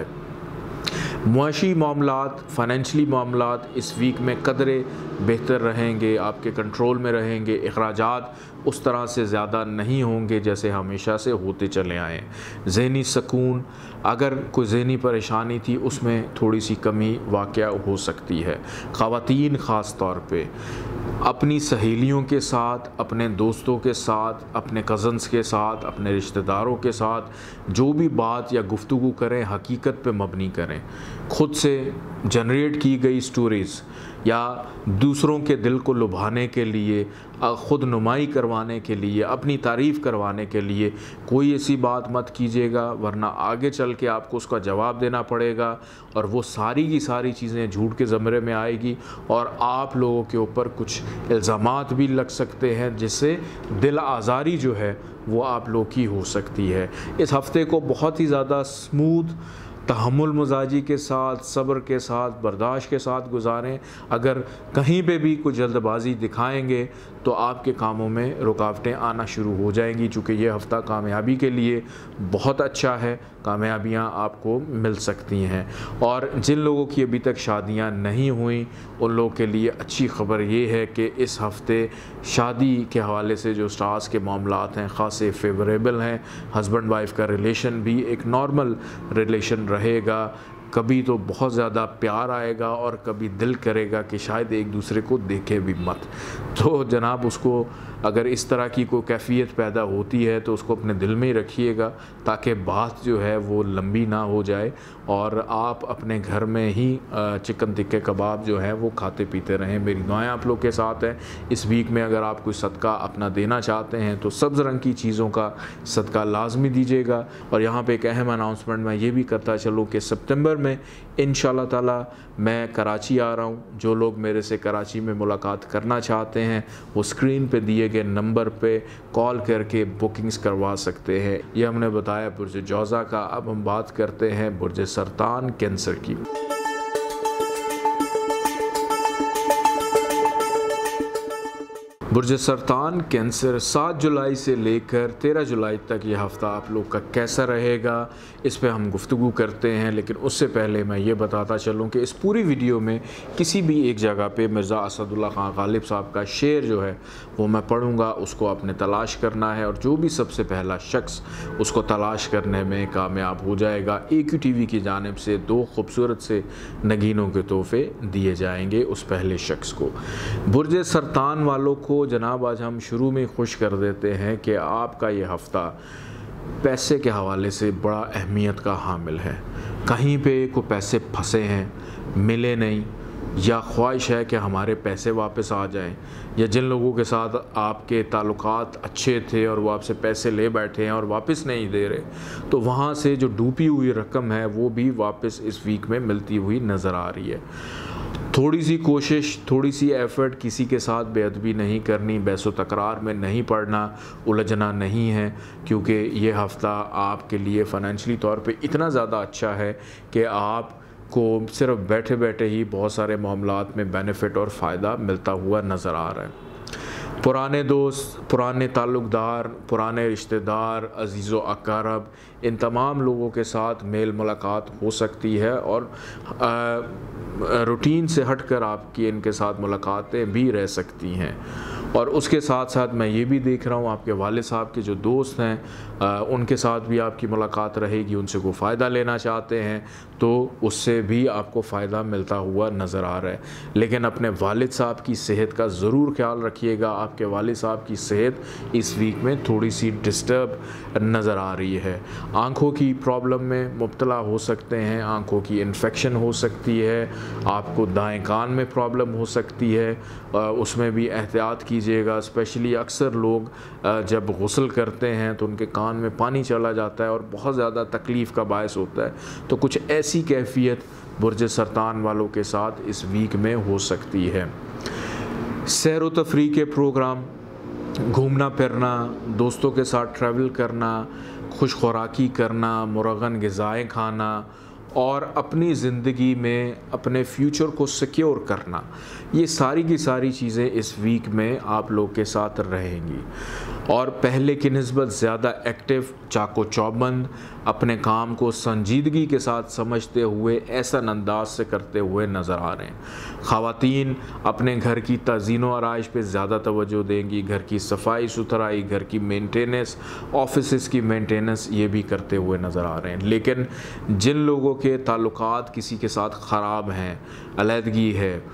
मुआशी मामलात, फ़ाइनेंशली मामलात इस वीक में कदरे बेहतर रहेंगे, आपके कंट्रोल में रहेंगे। अखराजात उस तरह से ज़्यादा नहीं होंगे जैसे हमेशा से होते चले आए। ज़हनी सुकून, अगर कोई ज़हनी परेशानी थी उसमें थोड़ी सी कमी वाक़या हो सकती है। ख़वातीन ख़ास तौर पे अपनी सहेलियों के साथ, अपने दोस्तों के साथ, अपने कज़न्स के साथ, अपने रिश्तेदारों के साथ जो भी बात या गुफ्तगू करें हकीकत पे मबनी करें। ख़ुद से जनरेट की गई स्टोरीज़ या दूसरों के दिल को लुभाने के लिए ख़ुद नुमाई करवाने के लिए, अपनी तारीफ़ करवाने के लिए कोई ऐसी बात मत कीजिएगा, वरना आगे चल के आपको उसका जवाब देना पड़ेगा और वो सारी की सारी चीज़ें झूठ के ज़मरे में आएगी और आप लोगों के ऊपर कुछ इल्ज़ामात भी लग सकते हैं, जिससे दिल आज़ारी जो है वो आप लोग की हो सकती है। इस हफ़्ते को बहुत ही ज़्यादा स्मूथ, तहम्मुल मजाजी के साथ, सब्र के साथ, बर्दाश्त के साथ गुजारें। अगर कहीं पे भी कोई जल्दबाजी दिखाएंगे तो आपके कामों में रुकावटें आना शुरू हो जाएंगी, चूँकि ये हफ़्ता कामयाबी के लिए बहुत अच्छा है, कामयाबियाँ आपको मिल सकती हैं। और जिन लोगों की अभी तक शादियाँ नहीं हुई उन लोगों के लिए अच्छी ख़बर ये है कि इस हफ़्ते शादी के हवाले से जो स्टार्स के मामलात हैं ख़ासे फेवरेबल हैं। हस्बैंड वाइफ का रिलेशन भी एक नॉर्मल रिलेशन रहेगा। कभी तो बहुत ज़्यादा प्यार आएगा और कभी दिल करेगा कि शायद एक दूसरे को देखे भी मत। तो जनाब उसको अगर इस तरह की कोई कैफ़ियत पैदा होती है तो उसको अपने दिल में ही रखिएगा, ताकि बात जो है वो लंबी ना हो जाए और आप अपने घर में ही चिकन टिक्के कबाब जो है वो खाते पीते रहें। मेरी दुआएं आप लोग के साथ हैं। इस वीक में अगर आप कोई सदका अपना देना चाहते हैं तो सब्ज़ रंग की चीज़ों का सदका लाजमी दीजिएगा। और यहाँ पे एक अहम अनाउंसमेंट मैं ये भी करता चलूँ कि सितंबर में इंशाल्लाह ताला मैं कराची आ रहा हूँ। जो लोग मेरे से कराची में मुलाकात करना चाहते हैं वो स्क्रीन पे दिए गए नंबर पे कॉल करके बुकिंग्स करवा सकते हैं। ये हमने बताया बुर्ज जौज़ा का। अब हम बात करते हैं बुर्ज सरतान कैंसर की। बुर्ज सरतान कैंसर 7 जुलाई से लेकर 13 जुलाई तक ये हफ़्ता आप लोग का कैसा रहेगा, इस पे हम गुफ्तगू करते हैं। लेकिन उससे पहले मैं ये बताता चलूँ कि इस पूरी वीडियो में किसी भी एक जगह पे मिर्ज़ा असदुल्ला खान गालिब साहब का शेर जो है वो मैं पढ़ूँगा, उसको आपने तलाश करना है और जो भी सबसे पहला शख्स उसको तलाश करने में कामयाब हो जाएगा, AQTV की जानिब से 2 खूबसूरत से नगीनों के तोहफ़े दिए जाएंगे उस पहले शख्स को। बुर्ज सरतान वालों को जनाब आज हम शुरू में खुश कर देते हैं कि आपका ये हफ़्ता पैसे के हवाले से बड़ा अहमियत का हामिल है। कहीं पे को पैसे फंसे हैं, मिले नहीं, या ख्वाहिश है कि हमारे पैसे वापस आ जाएं, या जिन लोगों के साथ आपके ताल्लुकात अच्छे थे और वो आपसे पैसे ले बैठे हैं और वापस नहीं दे रहे, तो वहाँ से जो डूबी हुई रकम है वो भी वापस इस वीक में मिलती हुई नज़र आ रही है। थोड़ी सी कोशिश, थोड़ी सी एफ़र्ट, किसी के साथ बेअदबी नहीं करनी, बहस व तकरार में नहीं पड़ना, उलझना नहीं है, क्योंकि ये हफ़्ता आपके लिए फ़ाइनेंशियली तौर पे इतना ज़्यादा अच्छा है कि आपको सिर्फ बैठे बैठे ही बहुत सारे मामलात में बेनिफिट और फ़ायदा मिलता हुआ नज़र आ रहा है। पुराने दोस्त, पुराने ताल्लुक़दार, पुराने रिश्तेदार, अज़ीज़ व अक़ारब, इन तमाम लोगों के साथ मेल मुलाकात हो सकती है और रूटीन से हटकर आपकी इनके साथ मुलाकातें भी रह सकती हैं। और उसके साथ साथ मैं ये भी देख रहा हूँ आपके वालिद साहब के जो दोस्त हैं उनके साथ भी आपकी मुलाकात रहेगी, उनसे कोई फ़ायदा लेना चाहते हैं तो उससे भी आपको फ़ायदा मिलता हुआ नज़र आ रहा है। लेकिन अपने वालिद साहब की सेहत का ज़रूर ख्याल रखिएगा। आपके वालिद साहब की सेहत इस वीक में थोड़ी सी डिस्टर्ब नज़र आ रही है। आँखों की प्रॉब्लम में मुब्तला हो सकते हैं, आँखों की इन्फेक्शन हो सकती है, आपको दाएँ कान में प्रॉब्लम हो सकती है, उसमें भी एहतियात कीजिएगा। स्पेशली अक्सर लोग जब गुस्ल करते हैं तो उनके कान में पानी चला जाता है और बहुत ज़्यादा तकलीफ़ का बायस होता है। तो कुछ ऐसी कैफियत बुर्ज सरतान वालों के साथ इस वीक में हो सकती है। सैर व तफरीह के प्रोग्राम, घूमना फिरना, दोस्तों के साथ ट्रैवल करना, खुश खुराकी करना, मुरगन ग़िज़ाएँ खाना और अपनी ज़िंदगी में अपने फ्यूचर को सिक्योर करना, ये सारी की सारी चीज़ें इस वीक में आप लोग के साथ रहेंगी। और पहले की निस्बत ज़्यादा एक्टिव, चाको चौबंद, अपने काम को संजीदगी के साथ समझते हुए एहसन अंदाज से करते हुए नज़र आ रहे हैं। ख़वातीन अपने घर की तज़ीन व आराइश पे ज़्यादा तवज्जो देंगी, घर की सफाई सुथराई, घर की मेंटेनेंस, ऑफिस की मेंटेनेंस, ये भी करते हुए नज़र आ रहे हैं। लेकिन जिन लोगों के ताल्लुकात किसी के साथ ख़राब हैं, अलहदगी है,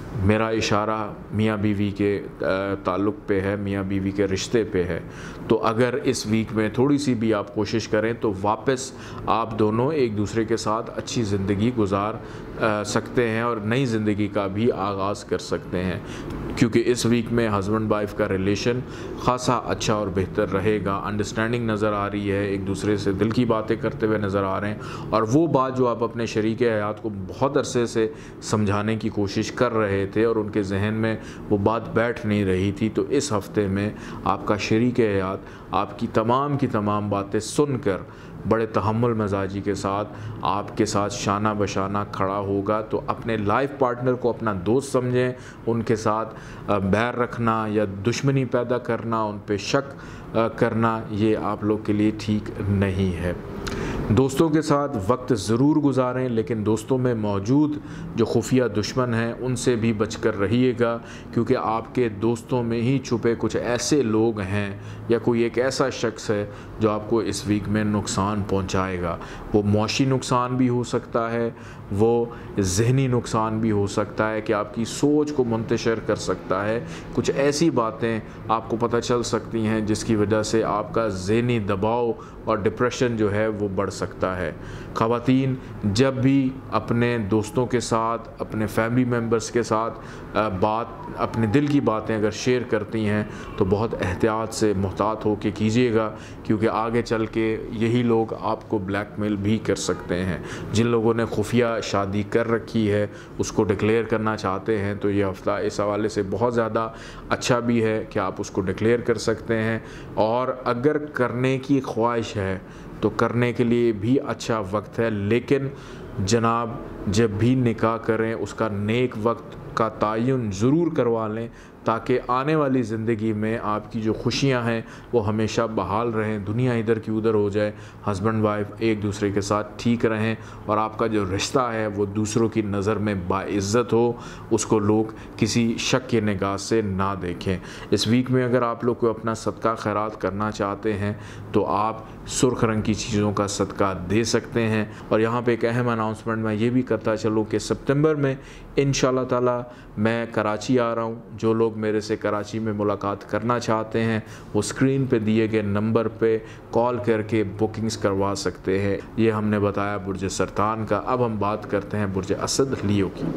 मेरा इशारा मियाँ बीवी के ताल्लुक़ पे है, मियाँ बीवी के रिश्ते पे है। तो अगर इस वीक में थोड़ी सी भी आप कोशिश करें तो वापस आप दोनों एक दूसरे के साथ अच्छी ज़िंदगी गुजार सकते हैं और नई ज़िंदगी का भी आगाज़ कर सकते हैं, क्योंकि इस वीक में हस्बैंड वाइफ का रिलेशन ख़ासा अच्छा और बेहतर रहेगा। अंडरस्टैंडिंग नज़र आ रही है, एक दूसरे से दिल की बातें करते हुए नज़र आ रहे हैं, और वो बात जो आप अपने शरीक हयात को बहुत अरसे से समझाने की कोशिश कर रहे थे और उनके जहन में वो बात बैठ नहीं रही थी, तो इस हफ़्ते में आपका शरीक हयात आपकी की तमाम बातें सुनकर बड़े तहम्मुल मजाजी के साथ आपके साथ शाना बशाना खड़ा होगा। तो अपने लाइफ पार्टनर को अपना दोस्त समझें, उनके साथ बैर रखना या दुश्मनी पैदा करना, उन पे शक करना, ये आप लोग के लिए ठीक नहीं है। दोस्तों के साथ वक्त ज़रूर गुजारें, लेकिन दोस्तों में मौजूद जो खुफिया दुश्मन हैं उनसे भी बचकर रहिएगा, क्योंकि आपके दोस्तों में ही छुपे कुछ ऐसे लोग हैं या कोई एक ऐसा शख्स है जो आपको इस वीक में नुकसान पहुंचाएगा। वो मौशी नुकसान भी हो सकता है, वो ज़हनी नुकसान भी हो सकता है कि आपकी सोच को मुंतशिर कर सकता है। कुछ ऐसी बातें आपको पता चल सकती हैं जिसकी वजह से आपका ज़हनी दबाव और डिप्रेशन जो है वो बढ़ सकता है। ख़वातीन जब भी अपने दोस्तों के साथ, अपने फैमिली मेम्बर्स के साथ अपने दिल की बातें अगर शेयर करती हैं तो बहुत एहतियात से मुहतात हो के कीजिएगा, क्योंकि आगे चल के यही लोग आपको ब्लैकमेल भी कर सकते हैं। जिन लोगों ने खुफिया शादी कर रखी है उसको डिक्लेयर करना चाहते हैं तो ये हफ़्ता इस हवाले से बहुत ज़्यादा अच्छा भी है कि आप उसको डिक्लेयर कर सकते हैं, और अगर करने की ख्वाहिश है तो करने के लिए भी अच्छा वक्त है। लेकिन जनाब जब भी निकाह करें उसका नेक वक्त का तयन ज़रूर करवा लें, ताकि आने वाली ज़िंदगी में आपकी जो खुशियां हैं वो हमेशा बहाल रहें, दुनिया इधर की उधर हो जाए, हस्बैंड वाइफ एक दूसरे के साथ ठीक रहें और आपका जो रिश्ता है वो दूसरों की नज़र में बाइज़्ज़त हो, उसको लोग किसी शक की निगाह से ना देखें। इस वीक में अगर आप लोग को अपना सदका खैरात करना चाहते हैं तो आप सुर्ख रंग की चीज़ों का सदका दे सकते हैं। और यहाँ पे एक अहम अनाउंसमेंट मैं ये भी करता चलूँ कि सितंबर में इंशाल्लाह ताला मैं कराची आ रहा हूँ। जो लोग मेरे से कराची में मुलाकात करना चाहते हैं वो स्क्रीन पे दिए गए नंबर पे कॉल करके बुकिंग्स करवा सकते हैं। ये हमने बताया बुर्ज सरतान का। अब हम बात करते हैं बुर्ज असद लियो की।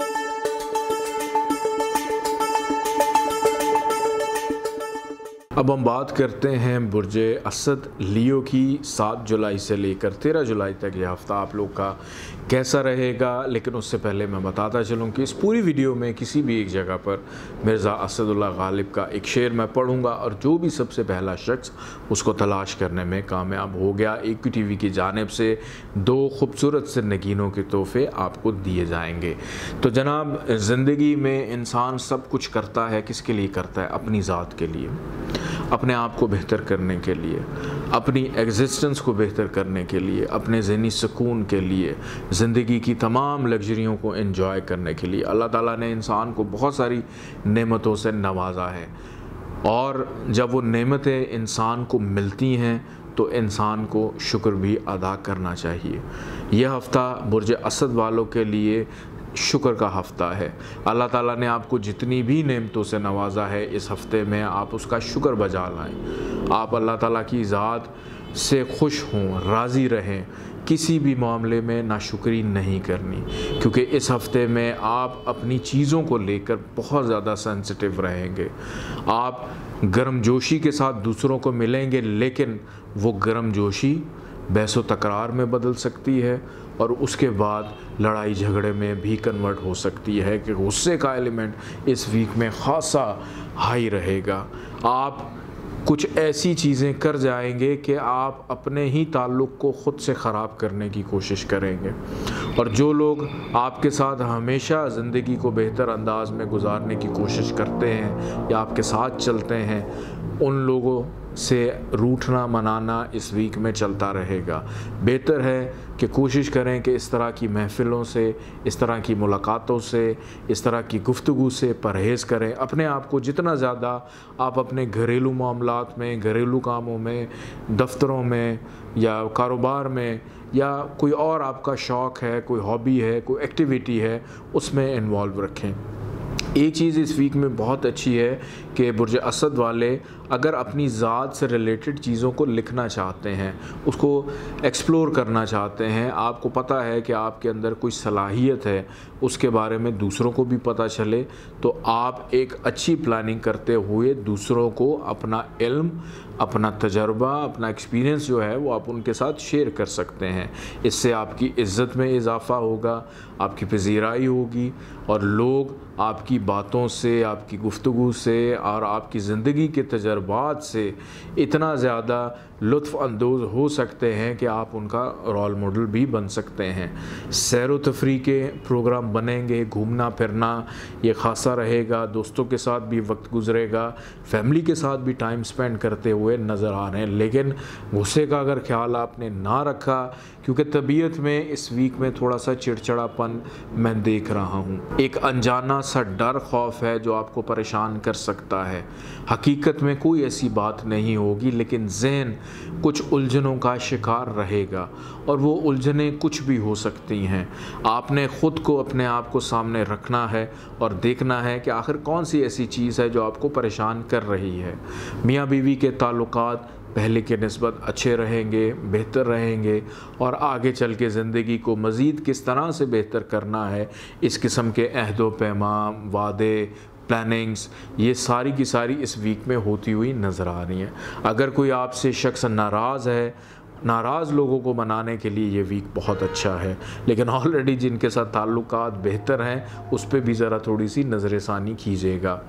अब हम बात करते हैं बुर्ज असद लियो की। 7 जुलाई से लेकर 13 जुलाई तक यह हफ़्ता आप लोग का कैसा रहेगा। लेकिन उससे पहले मैं बताता चलूँ कि इस पूरी वीडियो में किसी भी एक जगह पर मिर्ज़ा असदुल्ला गालिब का एक शेर मैं पढ़ूँगा और जो भी सबसे पहला शख्स उसको तलाश करने में कामयाब हो गया, AQTV की जानिब से 2 खूबसूरत से नगीनों के तोहफ़े आपको दिए जाएंगे। तो जनाब ज़िंदगी में इंसान सब कुछ करता है, किसके लिए करता है? अपनी ज़ात के लिए, अपने आप को बेहतर करने के लिए, अपनी एग्जिस्टेंस को बेहतर करने के लिए, अपने ज़हनी सुकून के लिए, ज़िंदगी की तमाम लग्जरियों को एंजॉय करने के लिए। अल्लाह ताला ने इंसान को बहुत सारी नेमतों से नवाजा है और जब वो नेमतें इंसान को मिलती हैं तो इंसान को शुक्र भी अदा करना चाहिए। यह हफ़्ता बुर्ज असद वालों के लिए शुक्र का हफ़्ता है। अल्लाह ताला ने आपको जितनी भी नेमतों से नवाजा है इस हफ़्ते में आप उसका शुक्र बजा लाएं। आप अल्लाह ताला की ज़ात से खुश हों, राज़ी रहें, किसी भी मामले में नाशुक्री नहीं करनी, क्योंकि इस हफ़्ते में आप अपनी चीज़ों को लेकर बहुत ज़्यादा सेंसिटिव रहेंगे। आप गर्मजोशी के साथ दूसरों को मिलेंगे, लेकिन वो गर्मजोशी बहस व तकरार में बदल सकती है और उसके बाद लड़ाई झगड़े में भी कन्वर्ट हो सकती है कि गुस्से का एलिमेंट इस वीक में ख़ासा हाई रहेगा। आप कुछ ऐसी चीज़ें कर जाएंगे कि आप अपने ही ताल्लुक़ को ख़ुद से ख़राब करने की कोशिश करेंगे, और जो लोग आपके साथ हमेशा ज़िंदगी को बेहतर अंदाज में गुजारने की कोशिश करते हैं या आपके साथ चलते हैं, उन लोगों से रूठना मनाना इस वीक में चलता रहेगा। बेहतर है कि कोशिश करें कि इस तरह की महफ़िलों से, इस तरह की मुलाकातों से, इस तरह की गुफ्तगू से परहेज़ करें। अपने आप को जितना ज़्यादा आप अपने घरेलू मामलात में, घरेलू कामों में, दफ्तरों में या कारोबार में या कोई और आपका शौक़ है, कोई हॉबी है, कोई एक्टिविटी है, उसमें इन्वॉल्व रखें। एक चीज़ इस वीक में बहुत अच्छी है कि बुर्ज असद वाले अगर अपनी ज़ात से रिलेटेड चीज़ों को लिखना चाहते हैं, उसको एक्सप्लोर करना चाहते हैं, आपको पता है कि आपके अंदर कोई सलाहियत है, उसके बारे में दूसरों को भी पता चले, तो आप एक अच्छी प्लानिंग करते हुए दूसरों को अपना इल्म, अपना तजर्बा, अपना एक्सपीरियंस जो है वो आप उनके साथ शेयर कर सकते हैं। इससे आपकी इज़्ज़त में इजाफ़ा होगा, आपकी पजीराई होगी और लोग आपकी बातों से, आपकी गुफ्तगू से और आपकी ज़िंदगी के तजर्बात से इतना ज़्यादा लुत्फ़ अंदोज़ हो सकते हैं कि आप उनका रोल मॉडल भी बन सकते हैं। सैर व तफरी के प्रोग्राम बनेंगे, घूमना फिरना ये ख़ासा रहेगा, दोस्तों के साथ भी वक्त गुजरेगा, फैमिली के साथ भी टाइम स्पेंड करते हुए नज़र आ रहे हैं। लेकिन गुस्से का अगर ख्याल आपने ना रखा, क्योंकि तबीयत में इस वीक में थोड़ा सा चिड़चिड़ापन मैं देख रहा हूँ, एक अनजाना सा डर खौफ है जो आपको परेशान कर सकता है। हकीकत में कोई ऐसी बात नहीं होगी, लेकिन जहन कुछ उलझनों का शिकार रहेगा और वो उलझनें कुछ भी हो सकती हैं। आपने ख़ुद को, अपने आप को सामने रखना है और देखना है कि आखिर कौन सी ऐसी चीज़ है जो आपको परेशान कर रही है। मियाँ बीवी के ताल्लुकात पहले के निस्बत अच्छे रहेंगे, बेहतर रहेंगे और आगे चल के ज़िंदगी को मज़ीद किस तरह से बेहतर करना है, इस किस्म के अहदो पैमा, वादे, प्लानिंग्स, ये सारी की सारी इस वीक में होती हुई नज़र आ रही हैं। अगर कोई आपसे शख्स नाराज़ है, नाराज़ लोगों को मनाने के लिए ये वीक बहुत अच्छा है, लेकिन ऑलरेडी जिनके साथ ताल्लुकात बेहतर हैं उस पर भी ज़रा थोड़ी सी नज़रसानी कीजिएगा।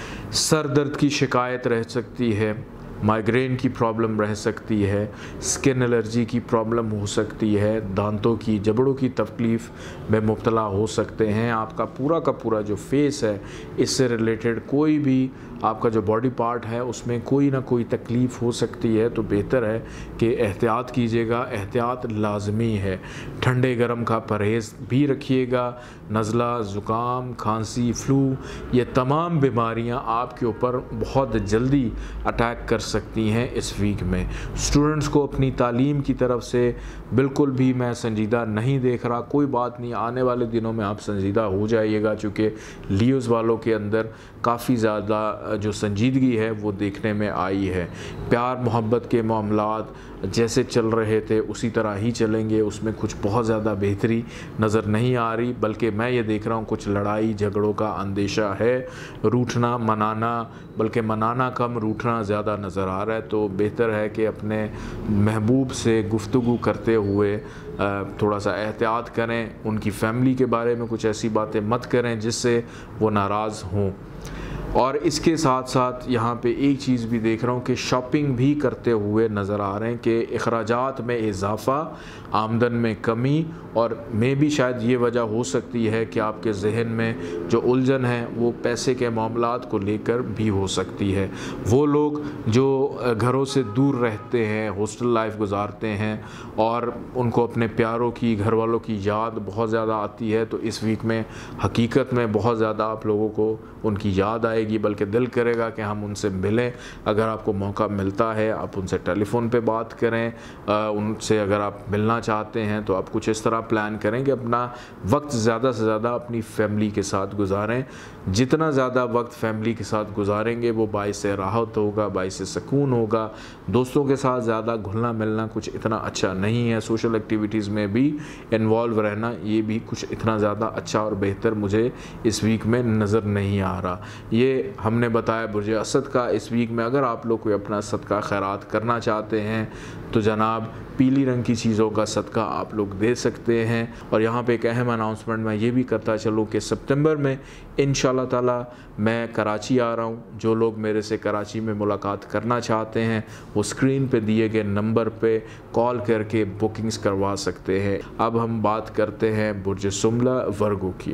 सर दर्द की शिकायत रह सकती है, माइग्रेन की प्रॉब्लम रह सकती है, स्किन एलर्जी की प्रॉब्लम हो सकती है, दांतों की, जबड़ों की तकलीफ़ में मुब्तला हो सकते हैं। आपका पूरा का पूरा जो फेस है, इससे रिलेटेड कोई भी आपका जो बॉडी पार्ट है उसमें कोई ना कोई तकलीफ़ हो सकती है, तो बेहतर है कि एहतियात कीजिएगा। एहतियात लाजमी है। ठंडे गर्म का परहेज़ भी रखिएगा। नज़ला, ज़ुकाम, खांसी, फ्लू, ये तमाम बीमारियां आपके ऊपर बहुत जल्दी अटैक कर सकती हैं इस वीक में। स्टूडेंट्स को अपनी तालीम की तरफ से बिल्कुल भी मैं संजीदा नहीं देख रहा। कोई बात नहीं, आने वाले दिनों में आप संजीदा हो जाइएगा, चूँकि लियोज़ वालों के अंदर काफ़ी ज़्यादा जो संजीदगी है वो देखने में आई है। प्यार मोहब्बत के मामलात जैसे चल रहे थे उसी तरह ही चलेंगे, उसमें कुछ बहुत ज़्यादा बेहतरी नज़र नहीं आ रही, बल्कि मैं ये देख रहा हूँ कुछ लड़ाई झगड़ों का अंदेशा है। रूठना मनाना, बल्कि मनाना कम, रूठना ज़्यादा नज़र आ रहा है। तो बेहतर है कि अपने महबूब से गुफ्तगू करते हुए थोड़ा सा एहतियात करें। उनकी फ़ैमिली के बारे में कुछ ऐसी बातें मत करें जिससे वो नाराज़ हों। और इसके साथ साथ यहाँ पे एक चीज़ भी देख रहा हूँ कि शॉपिंग भी करते हुए नज़र आ रहे हैं कि अखराजात में इजाफ़ा, आमदन में कमी, और में भी शायद ये वजह हो सकती है कि आपके जहन में जो उलझन है वो पैसे के मामलात को लेकर भी हो सकती है। वो लोग जो घरों से दूर रहते हैं, हॉस्टल लाइफ गुजारते हैं और उनको अपने प्यारों की, घर वालों की याद बहुत ज़्यादा आती है, तो इस वीक में हकीकत में बहुत ज़्यादा आप लोगों को उनकी याद आएगी, बल्कि दिल करेगा कि हम उनसे मिलें। अगर आपको मौका मिलता है आप उनसे टेलीफ़ोन पे बात करें। उनसे अगर आप मिलना चाहते हैं तो आप कुछ इस तरह प्लान करें कि अपना वक्त ज़्यादा से ज़्यादा अपनी फैमिली के साथ गुजारें। जितना ज़्यादा वक्त फैमिली के साथ गुजारेंगे वो बाइस राहत होगा, बाइस सुकून होगा। दोस्तों के साथ ज़्यादा घुलना मिलना कुछ इतना अच्छा नहीं है। सोशल एक्टिविटीज़ में भी इन्वॉल्व रहना, ये भी कुछ इतना ज़्यादा अच्छा और बेहतर मुझे इस वीक में नज़र नहीं आ रहा। ये हमने बताया बुर्ज असद का। इस वीक में अगर आप लोग कोई अपना सदका खैरात करना चाहते हैं तो जनाब पीली रंग की चीज़ों का सदका आप लोग दे सकते हैं। और यहाँ पे एक अहम अनाउंसमेंट मैं ये भी करता चलूँ कि सितंबर में इंशाल्लाह ताला मैं कराची आ रहा हूँ। जो लोग मेरे से कराची में मुलाकात करना चाहते हैं वो स्क्रीन पे दिए गए नंबर पे कॉल करके बुकिंग्स करवा सकते हैं। अब हम बात करते हैं बुर्ज सुमला वर्गो की।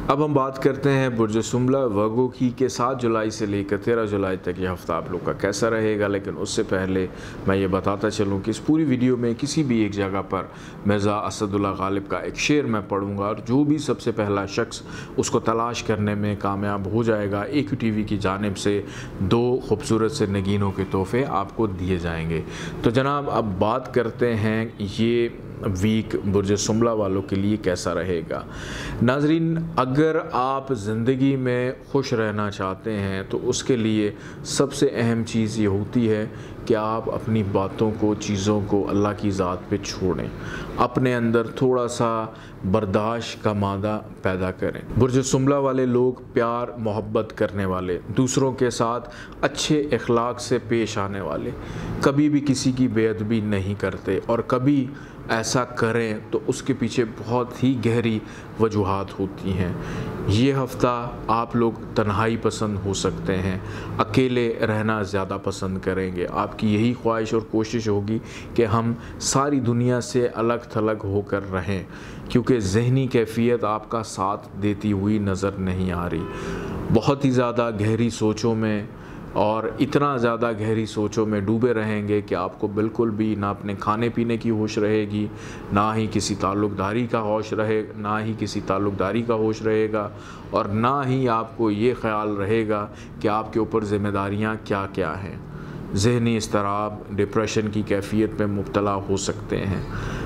अब हम बात करते हैं बुर्ज सुमला वर्गो की के 7 जुलाई से लेकर 13 जुलाई तक ये हफ़्ता आप लोग का कैसा रहेगा। लेकिन उससे पहले मैं ये बताता चलूँ कि इस पूरी वीडियो में किसी भी एक जगह पर मिर्ज़ा असदुल्ला गालिब का एक शेर मैं पढ़ूँगा और जो भी सबसे पहला शख्स उसको तलाश करने में कामयाब हो जाएगा AQTV की जानिब से 2 खूबसूरत से नगीनों के तोहफ़े आपको दिए जाएंगे। तो जनाब अब बात करते हैं ये वीक बुर्ज सुमला वालों के लिए कैसा रहेगा। नाजरीन, अगर आप ज़िंदगी में खुश रहना चाहते हैं तो उसके लिए सबसे अहम चीज़ ये होती है कि आप अपनी बातों को, चीज़ों को अल्लाह की ज़ात पे छोड़ें, अपने अंदर थोड़ा सा बर्दाश्त का मादा पैदा करें। बुर्ज सुमला वाले लोग प्यार मोहब्बत करने वाले, दूसरों के साथ अच्छे अखलाक से पेश आने वाले, कभी भी किसी की बेअदबी नहीं करते और कभी ऐसा करें तो उसके पीछे बहुत ही गहरी वजूहात होती हैं। ये हफ़्ता आप लोग तन्हाई पसंद हो सकते हैं, अकेले रहना ज़्यादा पसंद करेंगे। आपकी यही ख्वाहिश और कोशिश होगी कि हम सारी दुनिया से अलग थलग होकर रहें, क्योंकि ज़हनी कैफियत आपका साथ देती हुई नज़र नहीं आ रही। बहुत ही ज़्यादा गहरी सोचों में और इतना ज़्यादा गहरी सोचों में डूबे रहेंगे कि आपको बिल्कुल भी ना अपने खाने पीने की होश रहेगी, ना ही किसी ताल्लुक़दारी का होश रहे, ना ही किसी ताल्लुक़दारी का होश रहेगा और ना ही आपको ये ख़्याल रहेगा कि आपके ऊपर ज़िम्मेदारियाँ क्या क्या हैं। ज़हनी इज़्तिराब, डिप्रेशन की कैफियत में मुब्तला हो सकते हैं,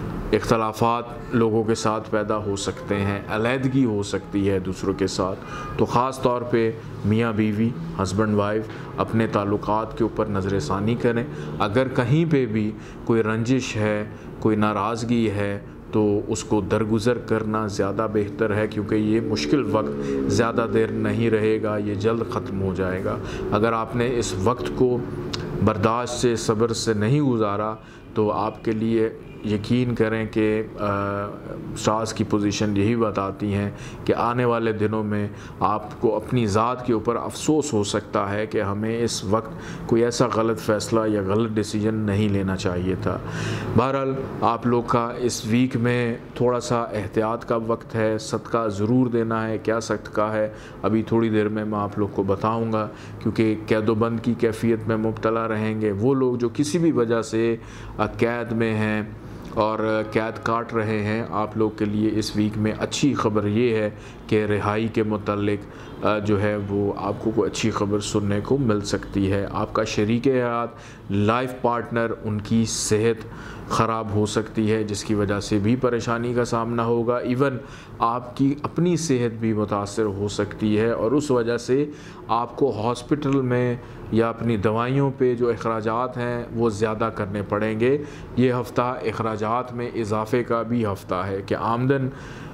इख्तलाफात लोगों के साथ पैदा हो सकते हैं, अलहदगी हो सकती है दूसरों के साथ। तो ख़ास तौर पे मियाँ बीवी, हस्बैंड वाइफ अपने ताल्लुकात के ऊपर नज़रसानी करें। अगर कहीं पे भी कोई रंजिश है, कोई नाराज़गी है तो उसको दरगुज़र करना ज़्यादा बेहतर है, क्योंकि ये मुश्किल वक्त ज़्यादा देर नहीं रहेगा, ये जल्द ख़त्म हो जाएगा। अगर आपने इस वक्त को बर्दाश्त से, सब्र से नहीं गुजारा तो आपके लिए यकीन करें कि स्टार्स की पोजीशन यही बताती हैं कि आने वाले दिनों में आपको अपनी ज़ात के ऊपर अफसोस हो सकता है कि हमें इस वक्त कोई ऐसा गलत फ़ैसला या गलत डिसीजन नहीं लेना चाहिए था। बहरहाल आप लोग का इस वीक में थोड़ा सा एहतियात का वक्त है, सदका ज़रूर देना है। क्या सदका है अभी थोड़ी देर में मैं आप लोग को बताऊँगा, क्योंकि कैदोबंद की कैफियत में मुब्तला रहेंगे वो लोग जो किसी भी वजह से कैद में हैं और कैद काट रहे हैं। आप लोग के लिए इस वीक में अच्छी ख़बर ये है कि रिहाई के मुतालिक जो है वो आपको कोई अच्छी ख़बर सुनने को मिल सकती है। आपका शरीक हयात, लाइफ पार्टनर, उनकी सेहत ख़राब हो सकती है जिसकी वजह से भी परेशानी का सामना होगा। इवन आपकी अपनी सेहत भी मुतासर हो सकती है और उस वजह से आपको हॉस्पिटल में या अपनी दवाइयों पे जो अखराजात हैं वो ज़्यादा करने पड़ेंगे। ये हफ़्ता अखराजात में इजाफ़े का भी हफ़्ता है कि आमदन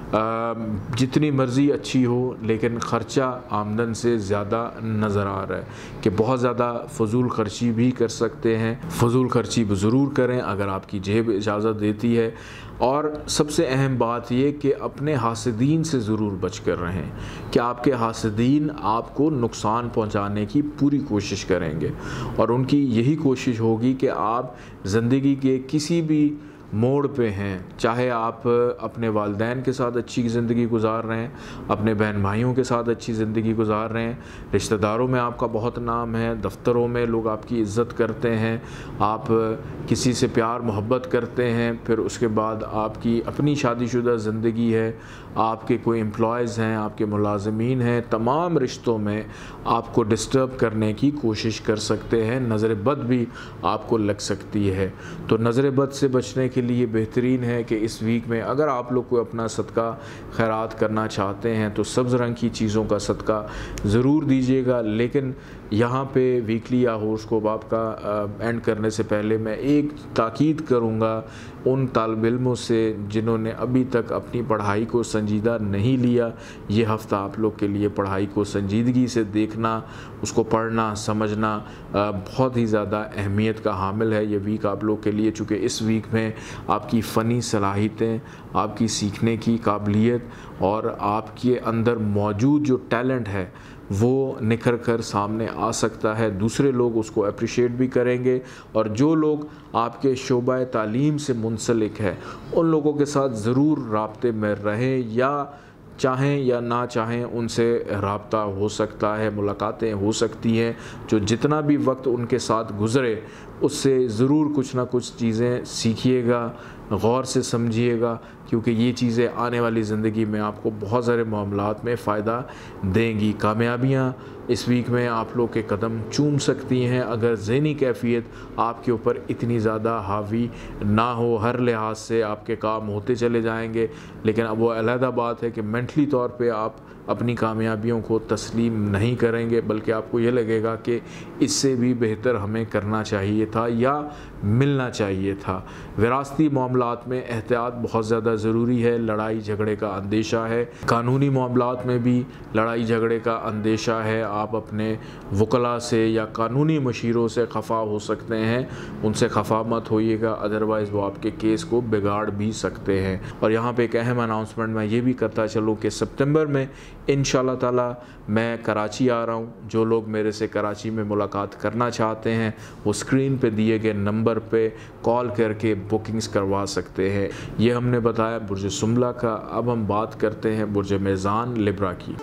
जितनी मर्ज़ी अच्छी हो लेकिन ख़र्चा आमदन से ज़्यादा नज़र आ रहा है कि बहुत ज़्यादा फ़जूल ख़र्ची भी कर सकते हैं। फ़जूल ख़र्ची ज़रूर करें अगर आपकी जेब इजाज़त देती है। और सबसे अहम बात यह कि अपने हासिदीन से ज़रूर बच कर रहें कि आपके हासिदीन आपको नुकसान पहुंचाने की पूरी कोशिश करेंगे और उनकी यही कोशिश होगी कि आप ज़िंदगी के किसी भी मोड़ पे हैं, चाहे आप अपने वालिदैन के साथ अच्छी ज़िंदगी गुजार रहे हैं, अपने बहन भाइयों के साथ अच्छी ज़िंदगी गुजार रहे हैं, रिश्तेदारों में आपका बहुत नाम है, दफ्तरों में लोग आपकी इज़्ज़त करते हैं, आप किसी से प्यार मोहब्बत करते हैं, फिर उसके बाद आपकी अपनी शादीशुदा ज़िंदगी है, आपके कोई एम्प्लॉयज़ हैं, आपके मुलाज़मीन हैं, तमाम रिश्तों में आपको डिस्टर्ब करने की कोशिश कर सकते हैं। नज़र बद भी आपको लग सकती है। तो नज़र बद से बचने के लिए बेहतरीन है कि इस वीक में अगर आप लोग को अपना सदका खैरात करना चाहते हैं तो सब्ज़ रंग की चीज़ों का सदका ज़रूर दीजिएगा। लेकिन यहाँ पे वीकली या हॉरोस्कोप आपका एंड करने से पहले मैं एक ताकीद करूँगा उन तालिब इल्मों से जिन्होंने अभी तक अपनी पढ़ाई को संजीदा नहीं लिया। ये हफ़्ता आप लोग के लिए पढ़ाई को संजीदगी से देखना, उसको पढ़ना समझना बहुत ही ज़्यादा अहमियत का हामिल है ये वीक आप लोग के लिए, चूँकि इस वीक में आपकी फ़नी सलाहियतें, आपकी सीखने की काबिलियत और आपके अंदर मौजूद जो टैलेंट है वो निखर कर सामने आ सकता है। दूसरे लोग उसको अप्रिशिएट भी करेंगे और जो लोग आपके शोबा तालीम से मुंसलिक है उन लोगों के साथ ज़रूर राब्ते में रहें या चाहें या ना चाहें उनसे रब्ता हो सकता है, मुलाकातें हो सकती हैं। जो जितना भी वक्त उनके साथ गुज़रे उससे ज़रूर कुछ ना कुछ चीज़ें सीखिएगा, गौर से समझिएगा, क्योंकि ये चीज़ें आने वाली ज़िंदगी में आपको बहुत सारे मामलात में फ़ायदा देंगी। कामयाबियाँ इस वीक में आप लोग के कदम चूम सकती हैं अगर ज़हनी कैफियत आपके ऊपर इतनी ज़्यादा हावी ना हो। हर लिहाज से आपके काम होते चले जाएंगे, लेकिन अब वो अलहदा बात है कि मेंटली तौर पे आप अपनी कामयाबियों को तस्लीम नहीं करेंगे, बल्कि आपको ये लगेगा कि इससे भी बेहतर हमें करना चाहिए था या मिलना चाहिए था। विरासती मामलात में एहतियात बहुत ज़्यादा ज़रूरी है। लड़ाई झगड़े का अंदेशा है, कानूनी मामलात में भी लड़ाई झगड़े का अंदेशा है। आप अपने वकला से या कानूनी मशीरों से खफा हो सकते हैं, उनसे खफा मत होइएगा, अदरवाइज़ वो आपके केस को बिगाड़ भी सकते हैं। और यहाँ पे एक अहम अनाउंसमेंट मैं ये भी करता चलूँ कि सितंबर में इंशाल्लाह ताला मैं कराची आ रहा हूँ। जो लोग मेरे से कराची में मुलाकात करना चाहते हैं वो स्क्रीन पे दिए गए नंबर पे कॉल करके बुकिंग्स करवा सकते हैं। ये हमने बताया बुर्ज सुमला का। अब हम बात करते हैं बुर्ज मेज़ान लिब्रा की।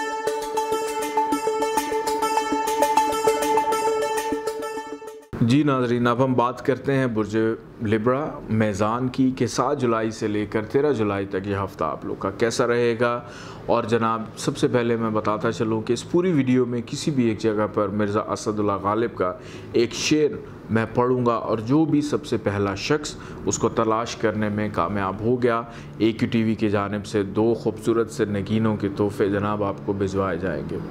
जी नाज़रीन, अब हम बात करते हैं बुर्ज लिब्रा मेज़ान की कि 7 जुलाई से लेकर 13 जुलाई तक ये हफ़्ता आप लोग का कैसा रहेगा। और जनाब, सबसे पहले मैं बताता चलूँ कि इस पूरी वीडियो में किसी भी एक जगह पर मिर्ज़ा असदुल्ला गालिब का एक शेर मैं पढ़ूँगा और जो भी सबसे पहला शख्स उसको तलाश करने में कामयाब हो गया, AQTV की जानिब से 2 खूबसूरत से नगीनों के तोहफ़े जनाब आपको भिजवाए जाएंगे।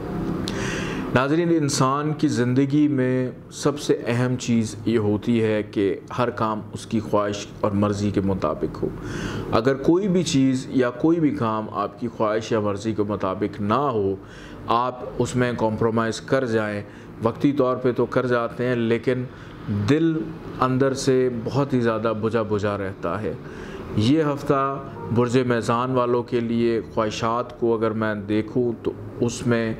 नाज़रीन, इंसान की ज़िंदगी में सबसे अहम चीज़ ये होती है कि हर काम उसकी ख्वाहिश और मर्ज़ी के मुताबिक हो। अगर कोई भी चीज़ या कोई भी काम आपकी ख्वाहिश या मर्ज़ी के मुताबिक ना हो, आप उसमें कॉम्प्रोमाइज़ कर जाएं, वक्ती तौर पे तो कर जाते हैं, लेकिन दिल अंदर से बहुत ही ज़्यादा बुझा बुझा रहता है। ये हफ़्ता बुर्ज मेज़ान वालों के लिए ख्वाहिशात को अगर मैं देखूँ तो उसमें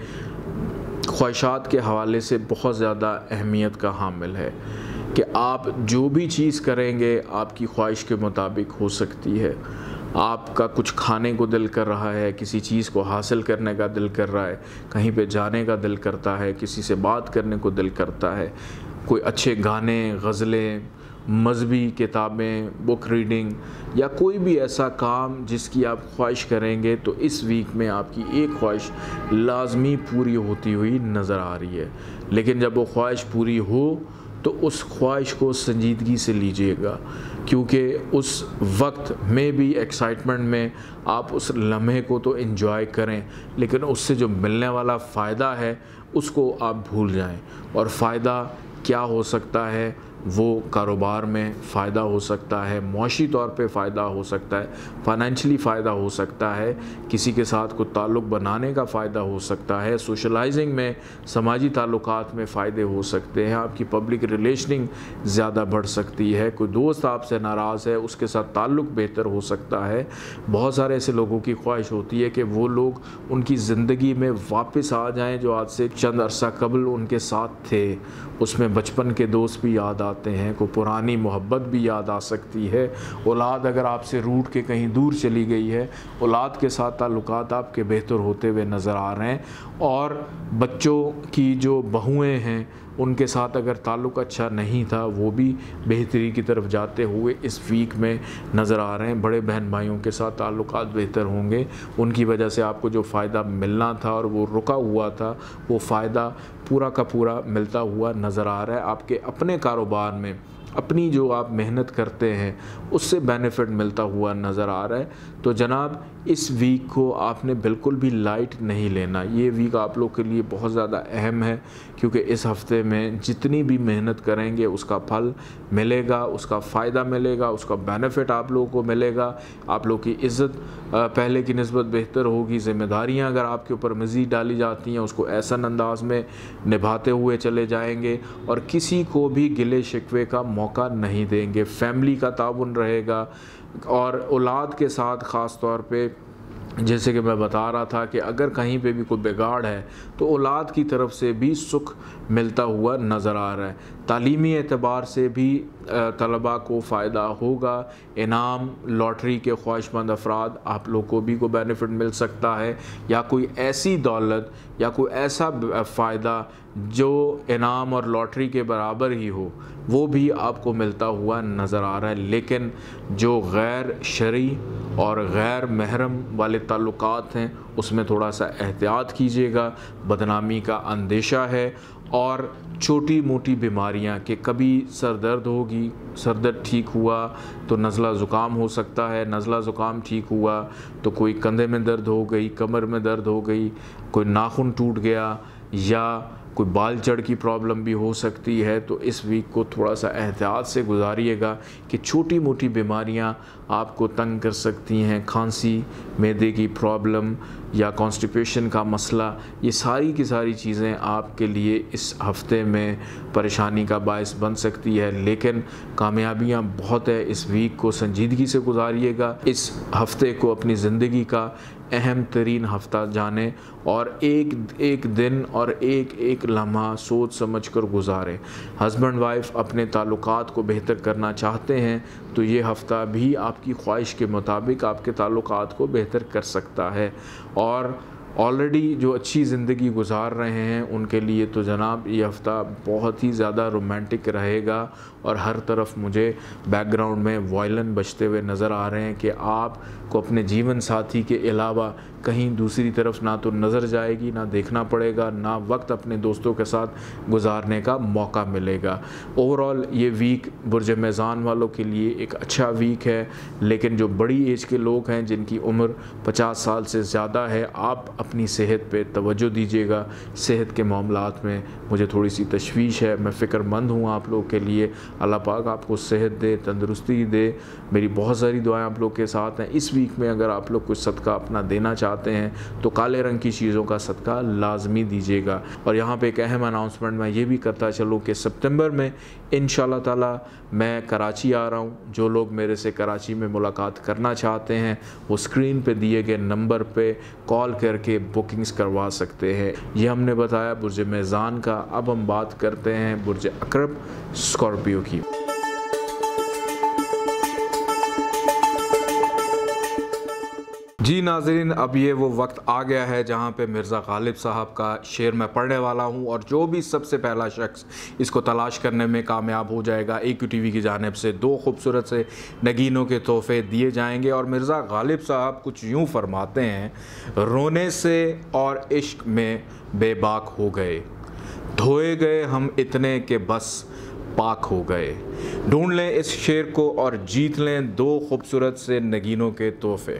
ख्वाहिशात के हवाले से बहुत ज़्यादा अहमियत का हामिल है कि आप जो भी चीज़ करेंगे आपकी ख्वाहिश के मुताबिक हो सकती है। आपका कुछ खाने को दिल कर रहा है, किसी चीज़ को हासिल करने का दिल कर रहा है, कहीं पे जाने का दिल करता है, किसी से बात करने को दिल करता है, कोई अच्छे गाने, गज़लें, मज़हबी किताबें, बुक रीडिंग या कोई भी ऐसा काम जिसकी आप ख्वाहिश करेंगे तो इस वीक में आपकी एक ख्वाहिश लाजमी पूरी होती हुई नज़र आ रही है। लेकिन जब वो ख्वाहिश पूरी हो तो उस ख्वाहिश को संजीदगी से लीजिएगा, क्योंकि उस वक्त में भी एक्साइटमेंट में आप उस लम्हे को तो एंजॉय करें, लेकिन उससे जो मिलने वाला फ़ायदा है उसको आप भूल जाएं। और फ़ायदा क्या हो सकता है? वो कारोबार में फ़ायदा हो सकता है, मुआशी तौर पे फ़ायदा हो सकता है, फ़ाइनेंशली फ़ायदा हो सकता है, किसी के साथ कोई ताल्लुक़ बनाने का फ़ायदा हो सकता है, सोशलाइजिंग में, समाजी ताल्लुकात में फ़ायदे हो सकते हैं, आपकी पब्लिक रिलेशनिंग ज़्यादा बढ़ सकती है, कोई दोस्त आपसे नाराज़ है उसके साथ ताल्लुक़ बेहतर हो सकता है। बहुत सारे ऐसे लोगों की ख्वाहिश होती है कि वो लोग उनकी ज़िंदगी में वापस आ जाएँ जो आज से चंद अरसा कबल उनके साथ थे। उसमें बचपन के दोस्त भी याद आते हैं, कोई पुरानी मोहब्बत भी याद आ सकती है। औलाद अगर आपसे रूठ के कहीं दूर चली गई है, औलाद के साथ ताल्लुकात आपके बेहतर होते हुए नज़र आ रहे हैं। और बच्चों की जो बहुएं हैं उनके साथ अगर ताल्लुक़ अच्छा नहीं था वो भी बेहतरी की तरफ जाते हुए इस वीक में नज़र आ रहे हैं। बड़े बहन भाइयों के साथ ताल्लुकात बेहतर होंगे, उनकी वजह से आपको जो फ़ायदा मिलना था और वो रुका हुआ था वो फ़ायदा पूरा का पूरा मिलता हुआ नज़र आ रहा है। आपके अपने कारोबार में अपनी जो आप मेहनत करते हैं उससे बेनिफिट मिलता हुआ नज़र आ रहा है। तो जनाब, इस वीक को आपने बिल्कुल भी लाइट नहीं लेना। ये वीक आप लोग के लिए बहुत ज़्यादा अहम है, क्योंकि इस हफ़्ते में जितनी भी मेहनत करेंगे उसका फल मिलेगा, उसका फ़ायदा मिलेगा, उसका बेनिफिट आप लोगों को मिलेगा। आप लोग की इज़्ज़त पहले की निस्बत बेहतर होगी। ज़िम्मेदारियाँ अगर आपके ऊपर मज़ीद डाली जाती हैं उसको ऐसा अंदाज में निभाते हुए चले जाएंगे और किसी को भी गिले शिकवे का मौका नहीं देंगे। फैमिली का ताउन रहेगा और औलाद के साथ ख़ास तौर पे, जैसे कि मैं बता रहा था कि अगर कहीं पे भी कोई बिगाड़ है तो औलाद की तरफ से भी सुख मिलता हुआ नज़र आ रहा है। तालीमी एतबार से भी तलबा को फ़ायदा होगा। इनाम लॉटरी के ख्वाहिशमंद अफराद आप लोग को भी बेनिफिट मिल सकता है, या कोई ऐसी दौलत या कोई ऐसा फ़ायदा जो इनाम और लॉटरी के बराबर ही हो, वो भी आपको मिलता हुआ नज़र आ रहा है। लेकिन जो गैर शरई और गैर महरम वाले ताल्लुकात हैं उसमें थोड़ा सा एहतियात कीजिएगा, बदनामी का अंदेशा है। और छोटी मोटी बीमारियां कि कभी सर दर्द होगी, सर दर्द ठीक हुआ तो नज़ला ज़ुकाम हो सकता है, नज़ला ज़ुकाम ठीक हुआ तो कोई कंधे में दर्द हो गई, कमर में दर्द हो गई, कोई नाखून टूट गया या कोई बाल जड़ की प्रॉब्लम भी हो सकती है। तो इस वीक को थोड़ा सा एहतियात से गुजारिएगा कि छोटी मोटी बीमारियां आपको तंग कर सकती हैं। खांसी, मैदे की प्रॉब्लम या कॉन्स्टिपेशन का मसला, ये सारी की सारी चीज़ें आपके लिए इस हफ़्ते में परेशानी का बायस बन सकती है। लेकिन कामयाबियां बहुत है। इस वीक को संजीदगी से गुजारिएगा। इस हफ़्ते को अपनी ज़िंदगी का अहम तरीन हफ़्ता जाने और एक एक दिन और एक एक लम्हा सोच समझ कर गुजारें। हस्बैंड वाइफ अपने ताल्लुकात को बेहतर करना चाहते हैं तो ये हफ़्ता भी आपकी ख्वाहिश के मुताबिक आपके ताल्लुकात को बेहतर कर सकता है। और ऑलरेडी जो अच्छी ज़िंदगी गुजार रहे हैं उनके लिए तो जनाब ये हफ़्ता बहुत ही ज़्यादा रोमांटिक रहेगा। और हर तरफ मुझे बैकग्राउंड में वायलिन बजते हुए नज़र आ रहे हैं कि आपको अपने जीवन साथी के अलावा कहीं दूसरी तरफ ना तो नज़र जाएगी, ना देखना पड़ेगा, ना वक्त अपने दोस्तों के साथ गुजारने का मौका मिलेगा। ओवरऑल ये वीक बुर्ज मेज़ान वालों के लिए एक अच्छा वीक है। लेकिन जो बड़ी एज के लोग हैं जिनकी उम्र 50 साल से ज़्यादा है, आप अपनी सेहत पे तवज्जो दीजिएगा। सेहत के मामलात में मुझे थोड़ी सी तशवीश है, मैं फ़िक्रमंद हूँ आप लोग के लिए। अल्लाह पाक आपको सेहत दे, तंदुरुस्ती दे। मेरी बहुत सारी दुआएं आप लोग के साथ हैं। इस वीक में अगर आप लोग कुछ सदका अपना देना चाहते हैं तो काले रंग की चीज़ों का सदका लाजमी दीजिएगा। और यहाँ पे एक अहम अनाउंसमेंट मैं ये भी करता चलूँ कि सितंबर में इंशाल्लाह ताला मैं कराची आ रहा हूँ। जो लोग मेरे से कराची में मुलाकात करना चाहते हैं वो स्क्रीन पे दिए गए नंबर पे कॉल करके बुकिंग्स करवा सकते हैं। ये हमने बताया बुर्ज मेज़ान का। अब हम बात करते हैं बुर्ज अक़रब स्कॉर्पियो की। जी नाज़रीन, अब ये वो वक्त आ गया है जहाँ पे मिर्ज़ा गालिब साहब का शेर मैं पढ़ने वाला हूँ और जो भी सबसे पहला शख्स इसको तलाश करने में कामयाब हो जाएगा AQTV की जानिब से 2 खूबसूरत से नगीनों के तोहफे दिए जाएंगे। और मिर्ज़ा गालिब साहब कुछ यूँ फरमाते हैं, रोने से और इश्क में बेबाक हो गए, धोए गए हम इतने के बस पाक हो गए। ढूंढ लें इस शेर को और जीत लें 2 खूबसूरत से नगीनों के तोहफे।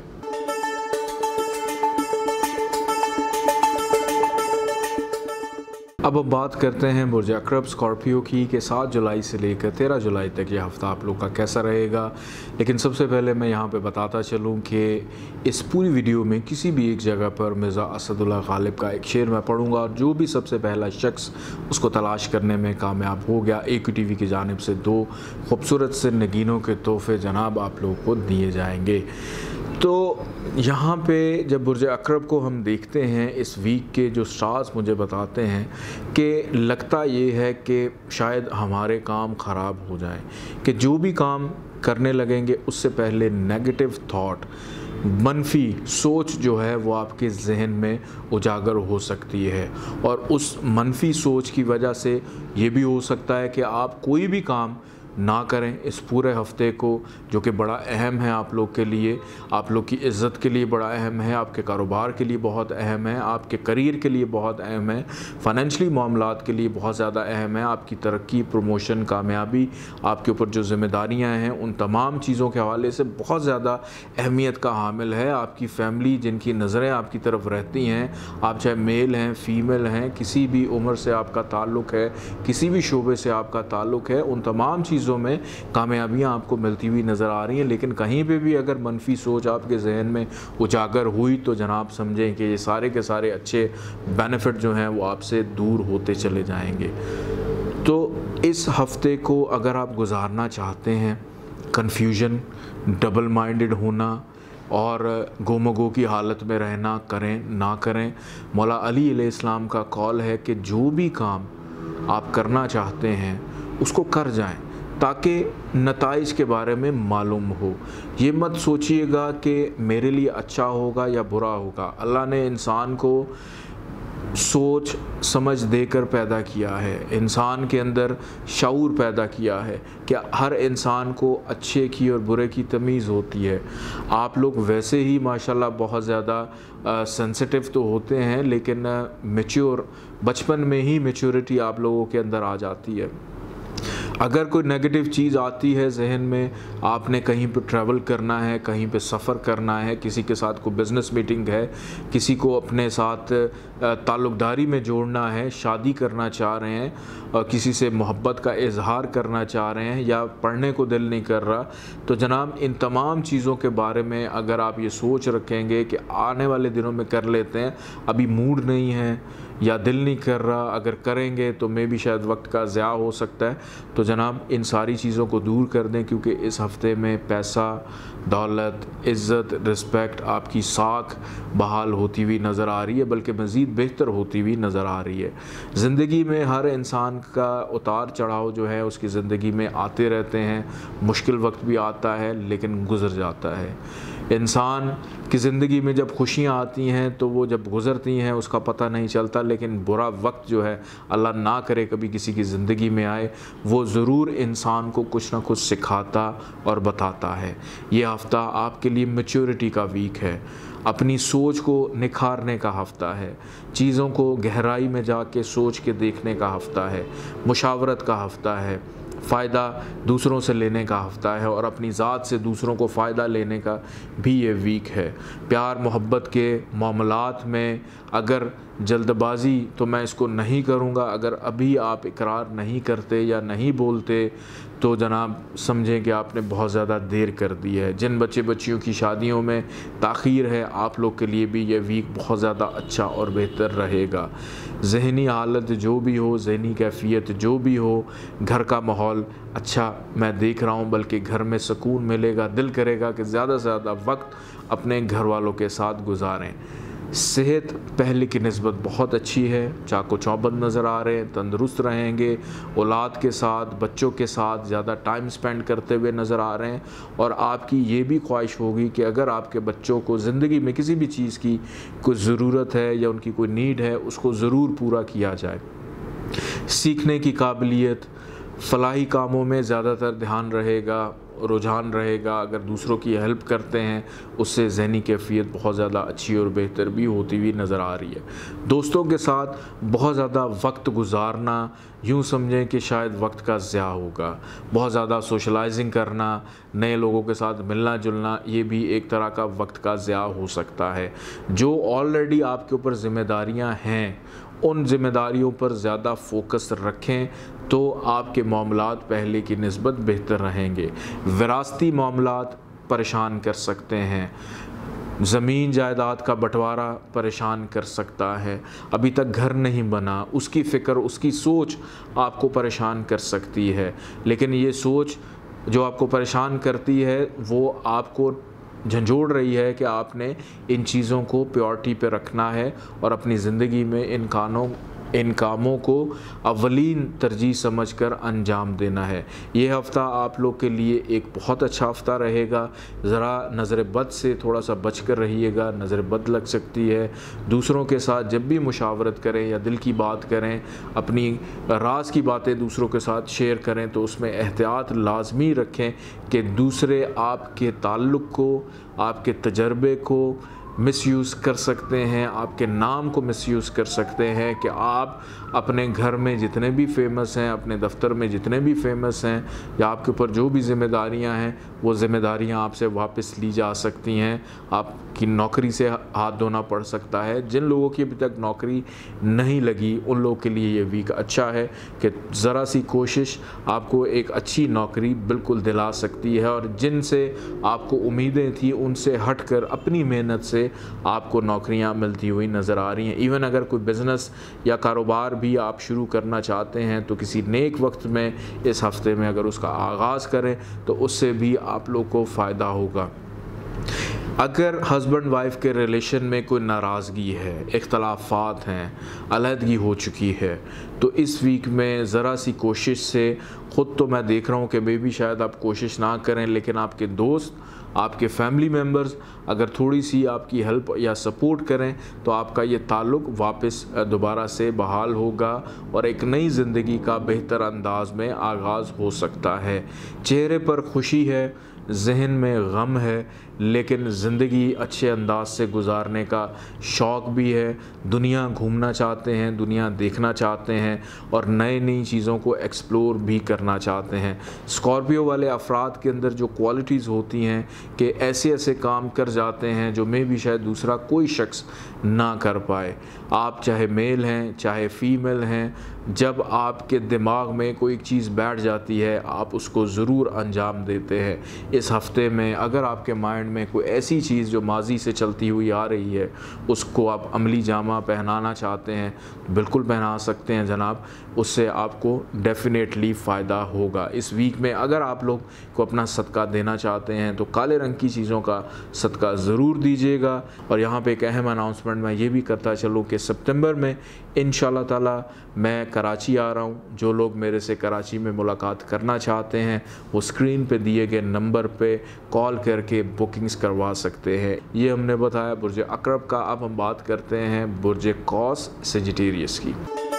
अब बात करते हैं बुर्ज अक़रब स्कॉर्पियो की कि 7 जुलाई से लेकर 13 जुलाई तक ये हफ़्ता आप लोग का कैसा रहेगा। लेकिन सबसे पहले मैं यहाँ पे बताता चलूँ कि इस पूरी वीडियो में किसी भी एक जगह पर मिर्ज़ा असदुल्ला गालिब का एक शेर मैं पढ़ूँगा और जो भी सबसे पहला शख्स उसको तलाश करने में कामयाब हो गया, AQTV की जानिब से 2 खूबसूरत से नगीनों के तोहफे जनाब आप लोग को दिए जाएंगे। तो यहाँ पे जब बुर्ज अक़रब को हम देखते हैं, इस वीक के जो स्टार्स मुझे बताते हैं कि लगता ये है कि शायद हमारे काम ख़राब हो जाएं, कि जो भी काम करने लगेंगे उससे पहले नेगेटिव थॉट, मनफी सोच जो है वो आपके जहन में उजागर हो सकती है। और उस मनफी सोच की वजह से ये भी हो सकता है कि आप कोई भी काम ना करें इस पूरे हफ़्ते को, जो कि बड़ा अहम है आप लोग के लिए, आप लोग की इज़्ज़त के लिए बड़ा अहम है, आपके कारोबार के लिए बहुत अहम है, आपके करियर के लिए बहुत अहम है, फ़ाइनेंशली मामलात के लिए बहुत ज़्यादा अहम है, आपकी तरक्की, प्रमोशन, कामयाबी, आपके ऊपर जो ज़िम्मेदारियां हैं उन तमाम चीज़ों के हवाले से बहुत ज़्यादा अहमियत का हामिल है। आपकी फ़ैमिली जिनकी नज़रें आपकी तरफ रहती हैं, आप चाहे मेल हैं, फ़ीमेल हैं, किसी भी उम्र से आपका ताल्लुक़ है, किसी भी शोबे से आपका ताल्लुक़ है, उन तमाम चीज़ों में कामयाबियां आपको मिलती हुई नज़र आ रही हैं। लेकिन कहीं पे भी अगर मनफी सोच आपके जहन में उजागर हुई तो जनाब समझें कि ये सारे के सारे अच्छे बेनिफिट जो हैं वो आपसे दूर होते चले जाएंगे। तो इस हफ़्ते को अगर आप गुजारना चाहते हैं कन्फ्यूजन, डबल माइंडेड होना और गोमगो की हालत में रहना, करें ना करें, मौला अली अलैहिस्सलाम का कॉल है कि जो भी काम आप करना चाहते हैं उसको कर जाएं। ताकि नताइज के बारे में मालूम हो। ये मत सोचिएगा कि मेरे लिए अच्छा होगा या बुरा होगा। अल्लाह ने इंसान को सोच समझ देकर पैदा किया है, इंसान के अंदर शऊर पैदा किया है कि हर इंसान को अच्छे की और बुरे की तमीज़ होती है। आप लोग वैसे ही माशाल्लाह बहुत ज़्यादा सेंसिटिव तो होते हैं, लेकिन मैच्योर बचपन में ही मैच्योरिटी आप लोगों के अंदर आ जाती है। अगर कोई नेगेटिव चीज़ आती है जहन में, आपने कहीं पे ट्रैवल करना है, कहीं पे सफ़र करना है, किसी के साथ कोई बिज़नेस मीटिंग है, किसी को अपने साथ ताल्लुक़दारी में जोड़ना है, शादी करना चाह रहे हैं और किसी से मोहब्बत का इजहार करना चाह रहे हैं या पढ़ने को दिल नहीं कर रहा, तो जनाब इन तमाम चीज़ों के बारे में अगर आप ये सोच रखेंगे कि आने वाले दिनों में कर लेते हैं, अभी मूड नहीं है या दिल नहीं कर रहा, अगर करेंगे तो मे भी शायद वक्त का ज़्या हो सकता है, तो जनाब इन सारी चीज़ों को दूर कर दें, क्योंकि इस हफ़्ते में पैसा, दौलत, इज़्ज़त, रिस्पेक्ट आपकी साख बहाल होती हुई नज़र आ रही है, बल्कि मज़ीद बेहतर होती हुई नज़र आ रही है। ज़िंदगी में हर इंसान का उतार चढ़ाव जो है उसकी ज़िंदगी में आते रहते हैं, मुश्किल वक्त भी आता है लेकिन गुज़र जाता है। इंसान की ज़िंदगी में जब खुशियाँ आती हैं तो वो जब गुज़रती हैं उसका पता नहीं चलता, लेकिन बुरा वक्त जो है अल्लाह ना करे कभी किसी की ज़िंदगी में आए, वो ज़रूर इंसान को कुछ ना कुछ सिखाता और बताता है। ये हफ़्ता आपके लिए मैच्योरिटी का वीक है, अपनी सोच को निखारने का हफ़्ता है, चीज़ों को गहराई में जाके सोच के देखने का हफ़्ता है, मुशावरत का हफ़्ता है, फ़ायदा दूसरों से लेने का हफ़्ता है और अपनी ज़ात से दूसरों को फ़ायदा लेने का भी ये वीक है। प्यार मोहब्बत के मामलात में अगर जल्दबाज़ी तो मैं इसको नहीं करूँगा, अगर अभी आप इकरार नहीं करते या नहीं बोलते तो जनाब समझें कि आपने बहुत ज़्यादा देर कर दी है। जिन बच्चे बच्चियों की शादियों में ताख़ीर है, आप लोग के लिए भी ये वीक बहुत ज़्यादा अच्छा और बेहतर रहेगा। ज़हनी हालत जो भी हो, ज़हनी कैफ़ियत जो भी हो, घर का माहौल अच्छा मैं देख रहा हूँ, बल्कि घर में सुकून मिलेगा, दिल करेगा कि ज़्यादा से ज़्यादा वक्त अपने घर वालों के साथ गुजारें। सेहत पहले की निस्बत बहुत अच्छी है, चाको चौबंद नज़र आ रहे हैं, तंदुरुस्त रहेंगे, औलाद के साथ, बच्चों के साथ ज़्यादा टाइम स्पेंड करते हुए नज़र आ रहे हैं और आपकी ये भी ख्वाहिश होगी कि अगर आपके बच्चों को ज़िंदगी में किसी भी चीज़ की कोई ज़रूरत है या उनकी कोई नीड है, उसको ज़रूर पूरा किया जाए। सीखने की काबिलियत, फलाही कामों में ज़्यादातर ध्यान रहेगा, रुझान रहेगा। अगर दूसरों की हेल्प करते हैं उससे ज़हनी कैफ़ियत बहुत ज़्यादा अच्छी और बेहतर भी होती हुई नज़र आ रही है। दोस्तों के साथ बहुत ज़्यादा वक्त गुजारना, यूँ समझें कि शायद वक्त का ज़्या होगा। बहुत ज़्यादा सोशलाइजिंग करना, नए लोगों के साथ मिलना जुलना, ये भी एक तरह का वक्त का ज़्या हो सकता है। जो ऑलरेडी आपके ऊपर ज़िम्मेदारियाँ हैं उन ज़िम्मेदारियों पर ज़्यादा फोकस रखें तो आपके मामलात पहले की निस्बत बेहतर रहेंगे। विरासती मामलात परेशान कर सकते हैं, ज़मीन जायदाद का बंटवारा परेशान कर सकता है, अभी तक घर नहीं बना उसकी फ़िक्र, उसकी सोच आपको परेशान कर सकती है। लेकिन ये सोच जो आपको परेशान करती है वो आपको झंझोड़ रही है कि आपने इन चीज़ों को प्रायोरिटी पे रखना है और अपनी ज़िंदगी में इन कामों को अव्वलीन तरजीह समझकर अंजाम देना है। ये हफ़्ता आप लोग के लिए एक बहुत अच्छा हफ़्ता रहेगा। ज़रा नज़र बद से थोड़ा सा बच कर रहिएगा, नज़र बद लग सकती है। दूसरों के साथ जब भी मुशावरत करें या दिल की बात करें, अपनी राज की बातें दूसरों के साथ शेयर करें तो उसमें एहतियात लाजमी रखें कि दूसरे आपके ताल्लुक़ को, आपके तजर्बे को मिसयूज़ कर सकते हैं, आपके नाम को मिसयूज़ कर सकते हैं कि आप अपने घर में जितने भी फेमस हैं, अपने दफ्तर में जितने भी फेमस हैं या आपके ऊपर जो भी ज़िम्मेदारियां हैं वो ज़िम्मेदारियां आपसे वापस ली जा सकती हैं। आपकी नौकरी से हाथ धोना पड़ सकता है। जिन लोगों की अभी तक नौकरी नहीं लगी उन लोगों के लिए ये वीक अच्छा है कि ज़रा सी कोशिश आपको एक अच्छी नौकरी बिल्कुल दिला सकती है और जिनसे आपको उम्मीदें थी उनसे हट कर अपनी मेहनत से आपको नौकरियां मिलती हुई नज़र आ रही हैं। इवन अगर कोई बिज़नेस या कारोबार भी आप शुरू करना चाहते हैं तो किसी नेक वक्त में इस हफ़्ते में अगर उसका आगाज़ करें तो उससे भी आप लोग को फ़ायदा होगा। अगर हस्बैंड वाइफ के रिलेशन में कोई नाराज़गी है, इख्तलाफात हैं, अलहदगी हो चुकी है, तो इस वीक में ज़रा सी कोशिश से, ख़ुद तो मैं देख रहा हूँ कि मे भी शायद आप कोशिश ना करें, लेकिन आपके दोस्त, आपके फैमिली मेम्बर्स अगर थोड़ी सी आपकी हेल्प या सपोर्ट करें तो आपका ये ताल्लुक़ वापस दोबारा से बहाल होगा और एक नई ज़िंदगी का बेहतर अंदाज में आगाज़ हो सकता है। चेहरे पर खुशी है, जहन में गम है, लेकिन ज़िंदगी अच्छे अंदाज से गुजारने का शौक़ भी है। दुनिया घूमना चाहते हैं, दुनिया देखना चाहते हैं और नई नई चीज़ों को एक्सप्लोर भी करना चाहते हैं। स्कॉर्पियो वाले अफराद के अंदर जो क्वालिटीज़ होती हैं कि ऐसे ऐसे काम कर जाते हैं जो मे भी शायद दूसरा कोई शख्स ना कर पाए। आप चाहे मेल हैं चाहे फ़ीमेल हैं, जब आपके दिमाग में कोई चीज़ बैठ जाती है आप उसको ज़रूर अंजाम देते हैं। इस हफ़्ते में अगर आपके माइंड में कोई ऐसी चीज़ जो माजी से चलती हुई आ रही है उसको आप अमली जामा पहनाना चाहते हैं, बिल्कुल पहना सकते हैं जनाब, उससे आपको डेफिनेटली फ़ायदा होगा। इस वीक में अगर आप लोग को अपना सदका देना चाहते हैं तो काले रंग की चीज़ों का सदका ज़रूर दीजिएगा। और यहाँ पे एक अहम अनाउंसमेंट मैं ये भी करता चलूँ कि सितंबर में इंशाल्लाह ताला मैं कराची आ रहा हूँ। जो लोग मेरे से कराची में मुलाकात करना चाहते हैं वो स्क्रीन पे दिए गए नंबर पे कॉल करके बुकिंग्स करवा सकते हैं। ये हमने बताया बुर्ज अकरब का। अब हम बात करते हैं बुर्ज कौस सेजिटेरियस की।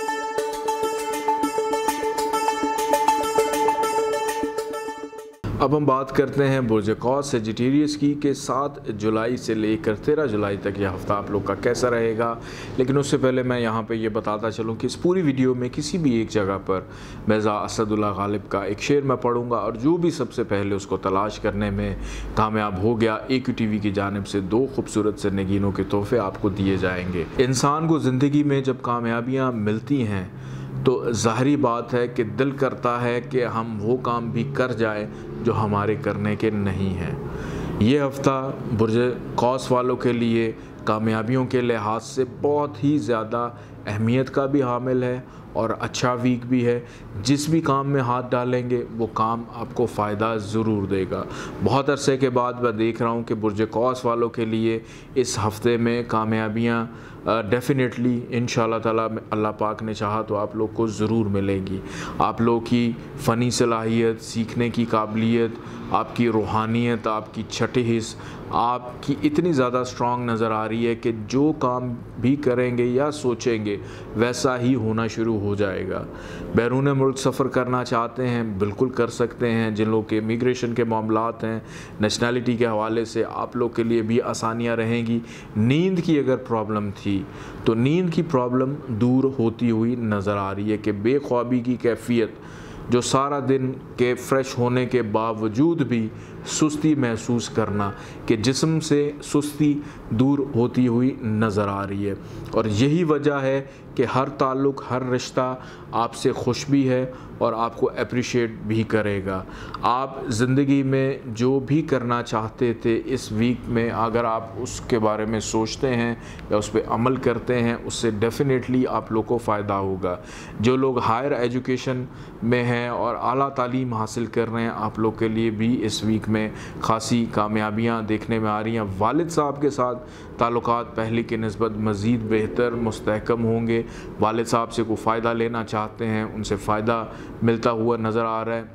अब हम बात करते हैं बुर्ज कौस सेजिटेरियस की के 7 जुलाई से लेकर 13 जुलाई तक यह हफ़्ता आप लोग का कैसा रहेगा। लेकिन उससे पहले मैं यहाँ पे ये बताता चलूँ कि इस पूरी वीडियो में किसी भी एक जगह पर मिर्ज़ा असदुल्ला गालिब का एक शेर मैं पढ़ूँगा और जो भी सबसे पहले उसको तलाश करने में कामयाब हो गया AQTV की जानिब से 2 खूबसूरत से नगीनों के तोहफे आपको दिए जाएंगे। इंसान को ज़िंदगी में जब कामयाबियाँ मिलती हैं तो ज़ाहरी बात है कि दिल करता है कि हम वो काम भी कर जाए जो हमारे करने के नहीं हैं। ये हफ़्ता बुर्ज कौस वालों के लिए कामयाबियों के लिहाज से बहुत ही ज़्यादा अहमियत का भी हामिल है और अच्छा वीक भी है। जिस भी काम में हाथ डालेंगे वो काम आपको फ़ायदा ज़रूर देगा। बहुत अरसे के बाद मैं देख रहा हूँ कि बुर्ज कौस वालों के लिए इस हफ़्ते में कामयाबियाँ डेफ़िनेटली इंशाल्लाह ताला अल्लाह पाक ने चाहा तो आप लोग को ज़रूर मिलेगी। आप लोग की फ़नी सलाहियत, सीखने की काबिलियत, आपकी रूहानियत, आपकी छठे हिस्स आपकी इतनी ज़्यादा स्ट्रॉन्ग नज़र आ रही है कि जो काम भी करेंगे या सोचेंगे वैसा ही होना शुरू हो जाएगा। बैरून मुल्क सफ़र करना चाहते हैं बिल्कुल कर सकते हैं। जिन लोग के इमिग्रेशन के मामलात हैं, नेशनलिटी के हवाले से आप लोग के लिए भी आसानियाँ रहेंगी। नींद की अगर प्रॉब्लम थी तो नींद की प्रॉब्लम दूर होती हुई नज़र आ रही है कि बेख्वाबी की कैफियत जो सारा दिन के फ्रेश होने के बावजूद भी सुस्ती महसूस करना कि जिस्म से सुस्ती दूर होती हुई नज़र आ रही है। और यही वजह है कि हर ताल्लुक़, हर रिश्ता आपसे खुश भी है और आपको अप्रिशिएट भी करेगा। आप ज़िंदगी में जो भी करना चाहते थे इस वीक में अगर आप उसके बारे में सोचते हैं या उस पर अमल करते हैं उससे डेफ़िनेटली आप लोग को फ़ायदा होगा। जो लोग हायर एजुकेशन में हैं और आला तालीम हासिल कर रहे हैं आप लोग के लिए भी इस वीक में ख़ासी कामयाबियाँ देखने में आ रही हैं। वालिद साहब के साथ ताल्लुकात पहले की निस्बत मज़ीद बेहतर मुस्तहकम होंगे। वालिद साहब से कोई फ़ायदा लेना चाहते हैं उनसे फ़ायदा मिलता हुआ नज़र आ रहा है।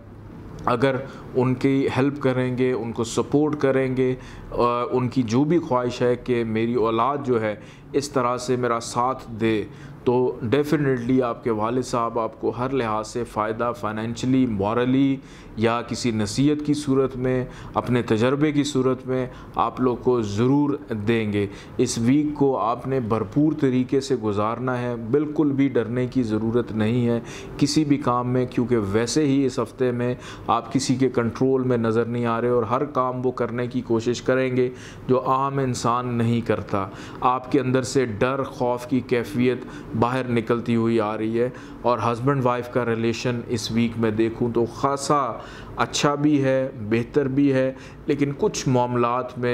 अगर उनकी हेल्प करेंगे, उनको सपोर्ट करेंगे, उनकी जो भी ख्वाहिश है कि मेरी औलाद जो है इस तरह से मेरा साथ दे तो डेफ़िनेटली आपके वालिद साहब आपको हर लिहाज से फ़ायदा फ़ाइनेंशली, मॉरली या किसी नसीहत की सूरत में, अपने तजर्बे की सूरत में आप लोग को ज़रूर देंगे। इस वीक को आपने भरपूर तरीके से गुजारना है, बिल्कुल भी डरने की ज़रूरत नहीं है किसी भी काम में, क्योंकि वैसे ही इस हफ़्ते में आप किसी के कंट्रोल में नज़र नहीं आ रहे और हर काम वो करने की कोशिश करेंगे जो आम इंसान नहीं करता। आपके अंदर से डर, खौफ की कैफियत बाहर निकलती हुई आ रही है। और हस्बैंड वाइफ का रिलेशन इस वीक में देखूं तो ख़ासा अच्छा भी है, बेहतर भी है, लेकिन कुछ मामलात में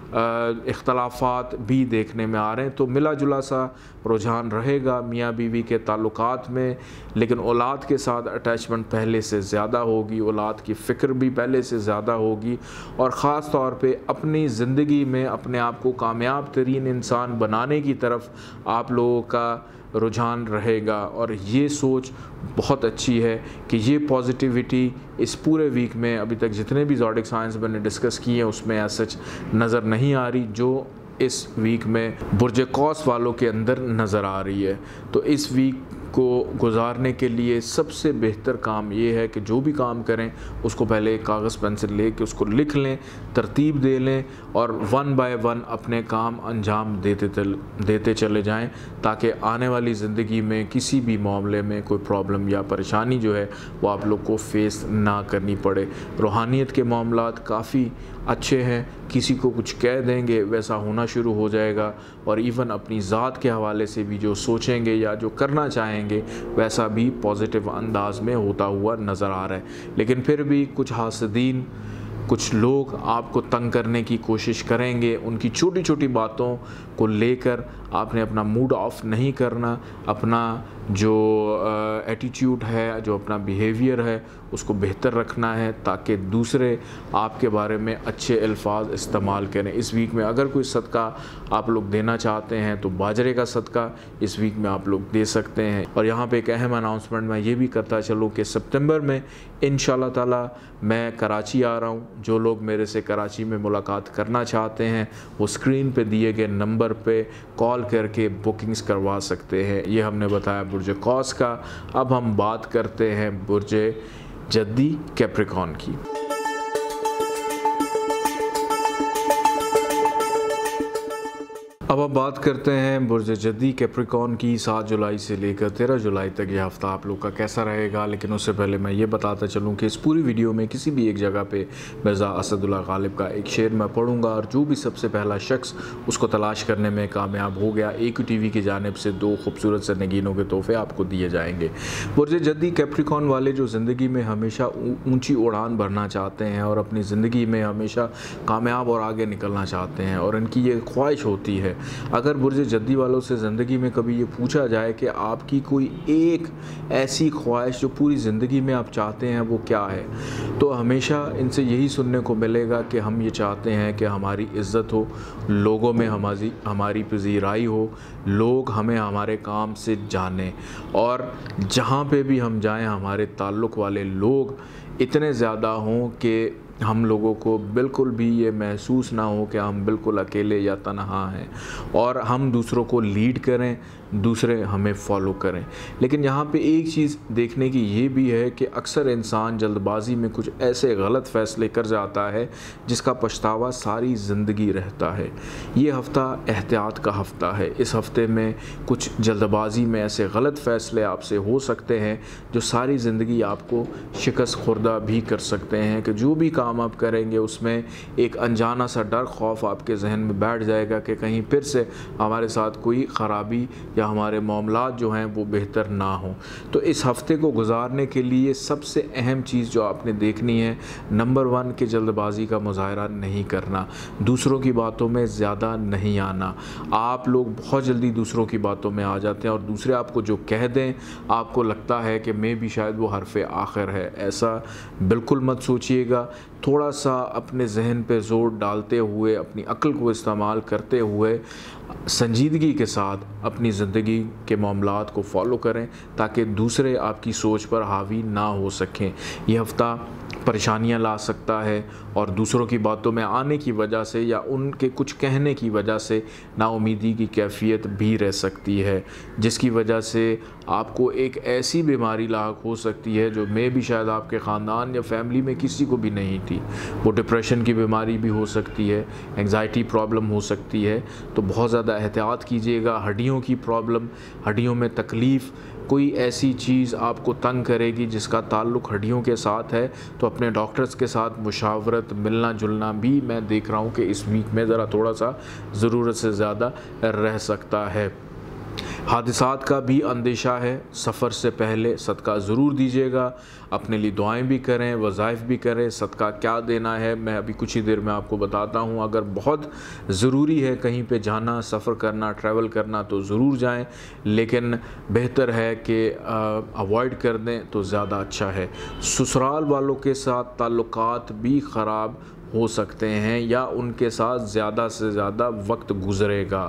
इख्तलाफात भी देखने में आ रहे हैं। तो मिला जुला सा रुझान रहेगा मियाँ बीवी के ताल्लुकात में, लेकिन औलाद के साथ अटैचमेंट पहले से ज़्यादा होगी, औलाद की फ़िक्र भी पहले से ज़्यादा होगी, और ख़ास तौर पे अपनी ज़िंदगी में अपने आप को कामयाब तरीन इंसान बनाने की तरफ आप लोगों का रुझान रहेगा। और ये सोच बहुत अच्छी है कि ये पॉजिटिविटी इस पूरे वीक में अभी तक जितने भी ज़ोडिक साइंस मैंने डिस्कस किए हैं उसमें ऐसा सच नज़र नहीं आ रही, जो इस वीक में बुर्ज कौस वालों के अंदर नज़र आ रही है। तो इस वीक को गुजारने के लिए सबसे बेहतर काम ये है कि जो भी काम करें उसको पहले एक कागज़ पेंसिल ले के उसको लिख लें, तरतीब दे लें और 1 बाय 1 अपने काम अंजाम देते चले जाएं, ताकि आने वाली ज़िंदगी में किसी भी मामले में कोई प्रॉब्लम या परेशानी जो है वो आप लोग को फेस ना करनी पड़े। रूहानियत के मामलात काफ़ी अच्छे हैं, किसी को कुछ कह देंगे वैसा होना शुरू हो जाएगा, और इवन अपनी ज़ात के हवाले से भी जो सोचेंगे या जो करना चाहेंगे वैसा भी पॉजिटिव अंदाज में होता हुआ नज़र आ रहा है। लेकिन फिर भी कुछ हासदीन, कुछ लोग आपको तंग करने की कोशिश करेंगे। उनकी छोटी छोटी बातों को लेकर आपने अपना मूड ऑफ नहीं करना, अपना जो एटीट्यूड है, जो अपना बिहेवियर है उसको बेहतर रखना है, ताकि दूसरे आपके बारे में अच्छे अल्फाज इस्तेमाल करें। इस वीक में अगर कोई सदका आप लोग देना चाहते हैं तो बाजरे का सदका इस वीक में आप लोग दे सकते हैं। और यहाँ पे एक अहम अनाउंसमेंट मैं ये भी करता चलूँ कि सितंबर में इंशाल्लाह ताला मैं कराची आ रहा हूँ। जो लोग मेरे से कराची में मुलाकात करना चाहते हैं वो स्क्रीन पे दिए गए नंबर पे कॉल करके बुकिंग्स करवा सकते हैं। ये हमने बताया बुर्ज कौस का। अब हम बात करते हैं बुर्ज जद्दी कैप्रिकॉर्न की। अब आप बात करते हैं बुर्ज जद्दी कैप्रिकॉर्न की। 7 जुलाई से लेकर 13 जुलाई तक यह हफ़्ता आप लोग का कैसा रहेगा। लेकिन उससे पहले मैं ये बताता चलूँ कि इस पूरी वीडियो में किसी भी एक जगह पे मिर्ज़ा असदुल्ला गालिब का एक शेर मैं पढ़ूँगा, और जो भी सबसे पहला शख्स उसको तलाश करने में कामयाब हो गया AQTV की जानिब से 2 खूबसूरत से नगीनों के तोहफे आपको दिए जाएंगे। बुर्ज जद्दी कैप्रिकॉर्न वाले जो ज़िंदगी में हमेशा ऊँची उड़ान भरना चाहते हैं और अपनी ज़िंदगी में हमेशा कामयाब और आगे निकलना चाहते हैं, और इनकी ये ख्वाहिश होती है, अगर बुर्ज जद्दी वालों से ज़िंदगी में कभी ये पूछा जाए कि आपकी कोई एक ऐसी ख्वाहिश जो पूरी ज़िंदगी में आप चाहते हैं वो क्या है, तो हमेशा इनसे यही सुनने को मिलेगा कि हम ये चाहते हैं कि हमारी इज़्ज़त हो, लोगों में हमारी पजीराई हो, लोग हमें हमारे काम से जानें, और जहाँ पे भी हम जाएं हमारे ताल्लुक़ वाले लोग इतने ज़्यादा हों कि हम लोगों को बिल्कुल भी ये महसूस ना हो कि हम बिल्कुल अकेले या तन्हा हैं, और हम दूसरों को लीड करें, दूसरे हमें फॉलो करें। लेकिन यहाँ पे एक चीज़ देखने की ये भी है कि अक्सर इंसान जल्दबाजी में कुछ ऐसे गलत फ़ैसले कर जाता है जिसका पछतावा सारी ज़िंदगी रहता है। ये हफ़्ता एहतियात का हफ़्ता है। इस हफ़्ते में कुछ जल्दबाजी में ऐसे गलत फ़ैसले आपसे हो सकते हैं जो सारी ज़िंदगी आपको शिकस्त खुर्दा भी कर सकते हैं, कि जो भी काम आप करेंगे उसमें एक अनजाना सा डर, खौफ आपके जहन में बैठ जाएगा कि कहीं फिर से हमारे साथ कोई ख़राबी या हमारे मामलात जो हैं वो बेहतर ना हो। तो इस हफ़्ते को गुजारने के लिए सबसे अहम चीज़ जो आपने देखनी है, नंबर 1 कि जल्दबाजी का मुज़ाहरा नहीं करना, दूसरों की बातों में ज़्यादा नहीं आना। आप लोग बहुत जल्दी दूसरों की बातों में आ जाते हैं, और दूसरे आपको जो कह दें आपको लगता है कि मैं भी शायद वो हरफ़ आखिर है। ऐसा बिल्कुल मत सोचिएगा। थोड़ा सा अपने जहन पे ज़ोर डालते हुए, अपनी अक्ल को इस्तेमाल करते हुए संजीदगी के साथ अपनी ज़िंदगी के मामलात को फ़ॉलो करें, ताकि दूसरे आपकी सोच पर हावी ना हो सकें। यह हफ़्ता परेशानियां ला सकता है, और दूसरों की बातों में आने की वजह से या उनके कुछ कहने की वजह से नाउमीदी की कैफियत भी रह सकती है, जिसकी वजह से आपको एक ऐसी बीमारी लाक हो सकती है जो मैं भी शायद आपके ख़ानदान या फैमिली में किसी को भी नहीं थी। वो डिप्रेशन की बीमारी भी हो सकती है, एंग्जाइटी प्रॉब्लम हो सकती है। तो बहुत ज़्यादा एहतियात कीजिएगा। हड्डियों की प्रॉब्लम, हड्डियों में तकलीफ़, कोई ऐसी चीज़ आपको तंग करेगी जिसका ताल्लुक़ हड्डियों के साथ है, तो अपने डॉक्टर्स के साथ मुशावरत, मिलना जुलना भी मैं देख रहा हूँ कि इस वीक में ज़रा थोड़ा सा ज़रूरत से ज़्यादा रह सकता है। हादिसात का भी अंदेशा है। सफ़र से पहले सदका ज़रूर दीजिएगा, अपने लिए दुआएं भी करें, वज़ाइफ भी करें। सदका क्या देना है मैं अभी कुछ ही देर में आपको बताता हूँ। अगर बहुत ज़रूरी है कहीं पे जाना, सफ़र करना, ट्रैवल करना तो ज़रूर जाएं, लेकिन बेहतर है कि अवॉइड कर दें तो ज़्यादा अच्छा है। ससुराल वालों के साथ ताल्लुकात भी ख़राब हो सकते हैं या उनके साथ ज़्यादा से ज़्यादा वक्त गुज़रेगा।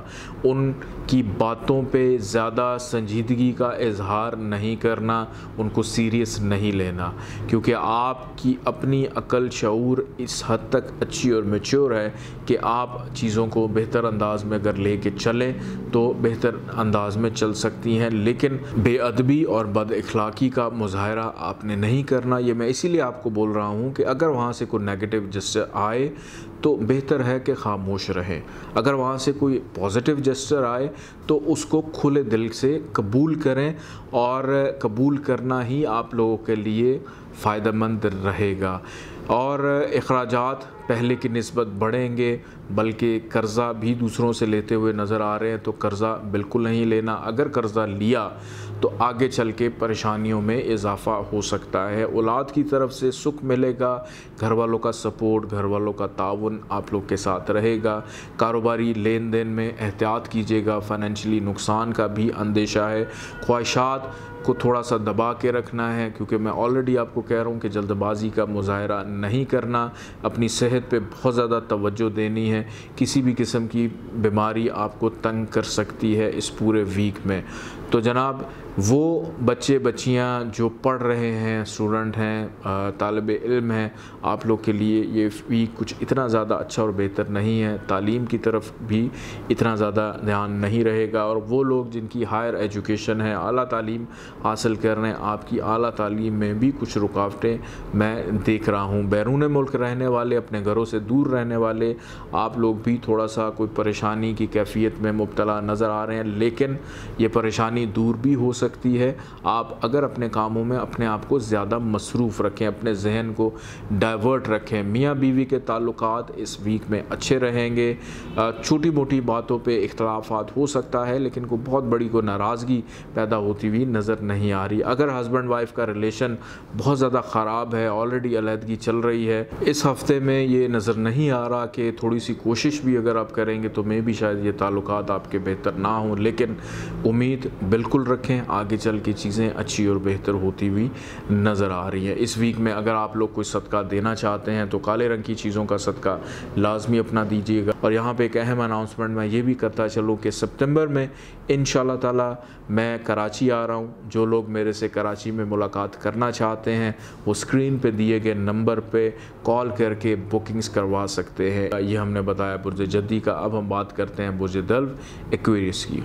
उनकी बातों पे ज़्यादा संजीदगी का इजहार नहीं करना, उनको सीरियस नहीं लेना, क्योंकि आपकी अपनी अक्ल शऊर इस हद तक अच्छी और मैच्योर है कि आप चीज़ों को बेहतर अंदाज में अगर ले कर चलें तो बेहतर अंदाज में चल सकती हैं। लेकिन बेअदबी और बदअखलाक़ी का मुज़ाहरा आपने नहीं करना। ये मैं इसीलिए आपको बोल रहा हूँ कि अगर वहाँ से कोई नेगेटिव जेस्चर आए तो बेहतर है कि खामोश रहें। अगर वहाँ से कोई पॉजिटिव जेस्चर आए तो उसको खुले दिल से कबूल करें, और कबूल करना ही आप लोगों के लिए फ़ायदेमंद रहेगा। और अखराजात पहले की निस्बत बढ़ेंगे, बल्कि कर्ज़ा भी दूसरों से लेते हुए नज़र आ रहे हैं, तो कर्ज़ा बिल्कुल नहीं लेना। अगर कर्ज़ा लिया तो आगे चल के परेशानियों में इजाफ़ा हो सकता है। औलाद की तरफ से सुख मिलेगा, घर वालों का सपोर्ट, घर वालों का ताउन आप लोग के साथ रहेगा। कारोबारी लेन देन में एहतियात कीजिएगा, फ़ाइनेंशियली नुकसान का भी अंदेशा है। ख्वाहिशात को थोड़ा सा दबा के रखना है, क्योंकि मैं ऑलरेडी आपको कह रहा हूँ कि जल्दबाजी का मुज़ाहरा नहीं करना, अपनी सेहत पे बहुत ज़्यादा तवज्जो देनी है। किसी भी किस्म की बीमारी आपको तंग कर सकती है इस पूरे वीक में। तो जनाब वो बच्चे बच्चियाँ जो पढ़ रहे हैं, स्टूडेंट हैं, तालिब इल्म हैं, आप लोग के लिए ये वीक कुछ इतना ज़्यादा अच्छा और बेहतर नहीं है। तालीम की तरफ भी इतना ज़्यादा ध्यान नहीं रहेगा। और वो लोग जिनकी हायर एजुकेशन है, आला तालीम हासिल कर रहे हैं, आपकी आला तालीम में भी कुछ रुकावटें मैं देख रहा हूँ। बैरून मुल्क रहने वाले, अपने घरों से दूर रहने वाले आप लोग भी थोड़ा सा कोई परेशानी की कैफियत में मुब्तला नज़र आ रहे हैं, लेकिन ये परेशानी दूर भी हो सकती है। आप अगर अपने कामों में अपने आप को ज़्यादा मसरूफ़ रखें, अपने जहन को डाइवर्ट रखें। मियाँ बीवी के ताल्लुकात इस वीक में अच्छे रहेंगे। छोटी मोटी बातों पे इख्तलाफात हो सकता है, लेकिन कोई बहुत बड़ी कोई नाराज़गी पैदा होती हुई नज़र नहीं आ रही। अगर हस्बैंड वाइफ का रिलेशन बहुत ज़्यादा ख़राब है, ऑलरेडी अलहदगी चल रही है, इस हफ़्ते में ये नज़र नहीं आ रहा कि थोड़ी सी कोशिश भी अगर आप करेंगे तो मैं भी शायद ये ताल्लुकात आपके बेहतर ना हों, लेकिन उम्मीद बिल्कुल रखें, आगे चल के चीज़ें अच्छी और बेहतर होती हुई नज़र आ रही है। इस वीक में अगर आप लोग कोई सदका देना चाहते हैं तो काले रंग की चीज़ों का सदका लाजमी अपना दीजिएगा। और यहाँ पे एक अहम अनाउंसमेंट मैं ये भी करता चलूँ कि सितंबर में इंशाल्लाह ताला मैं कराची आ रहा हूँ। जो लोग मेरे से कराची में मुलाकात करना चाहते हैं वो स्क्रीन पे दिए गए नंबर पे कॉल करके बुकिंग्स करवा सकते हैं। ये हमने बताया बुर्ज जद्दी का। अब हम बात करते हैं बुर्ज दल्व एक्वेरियस की।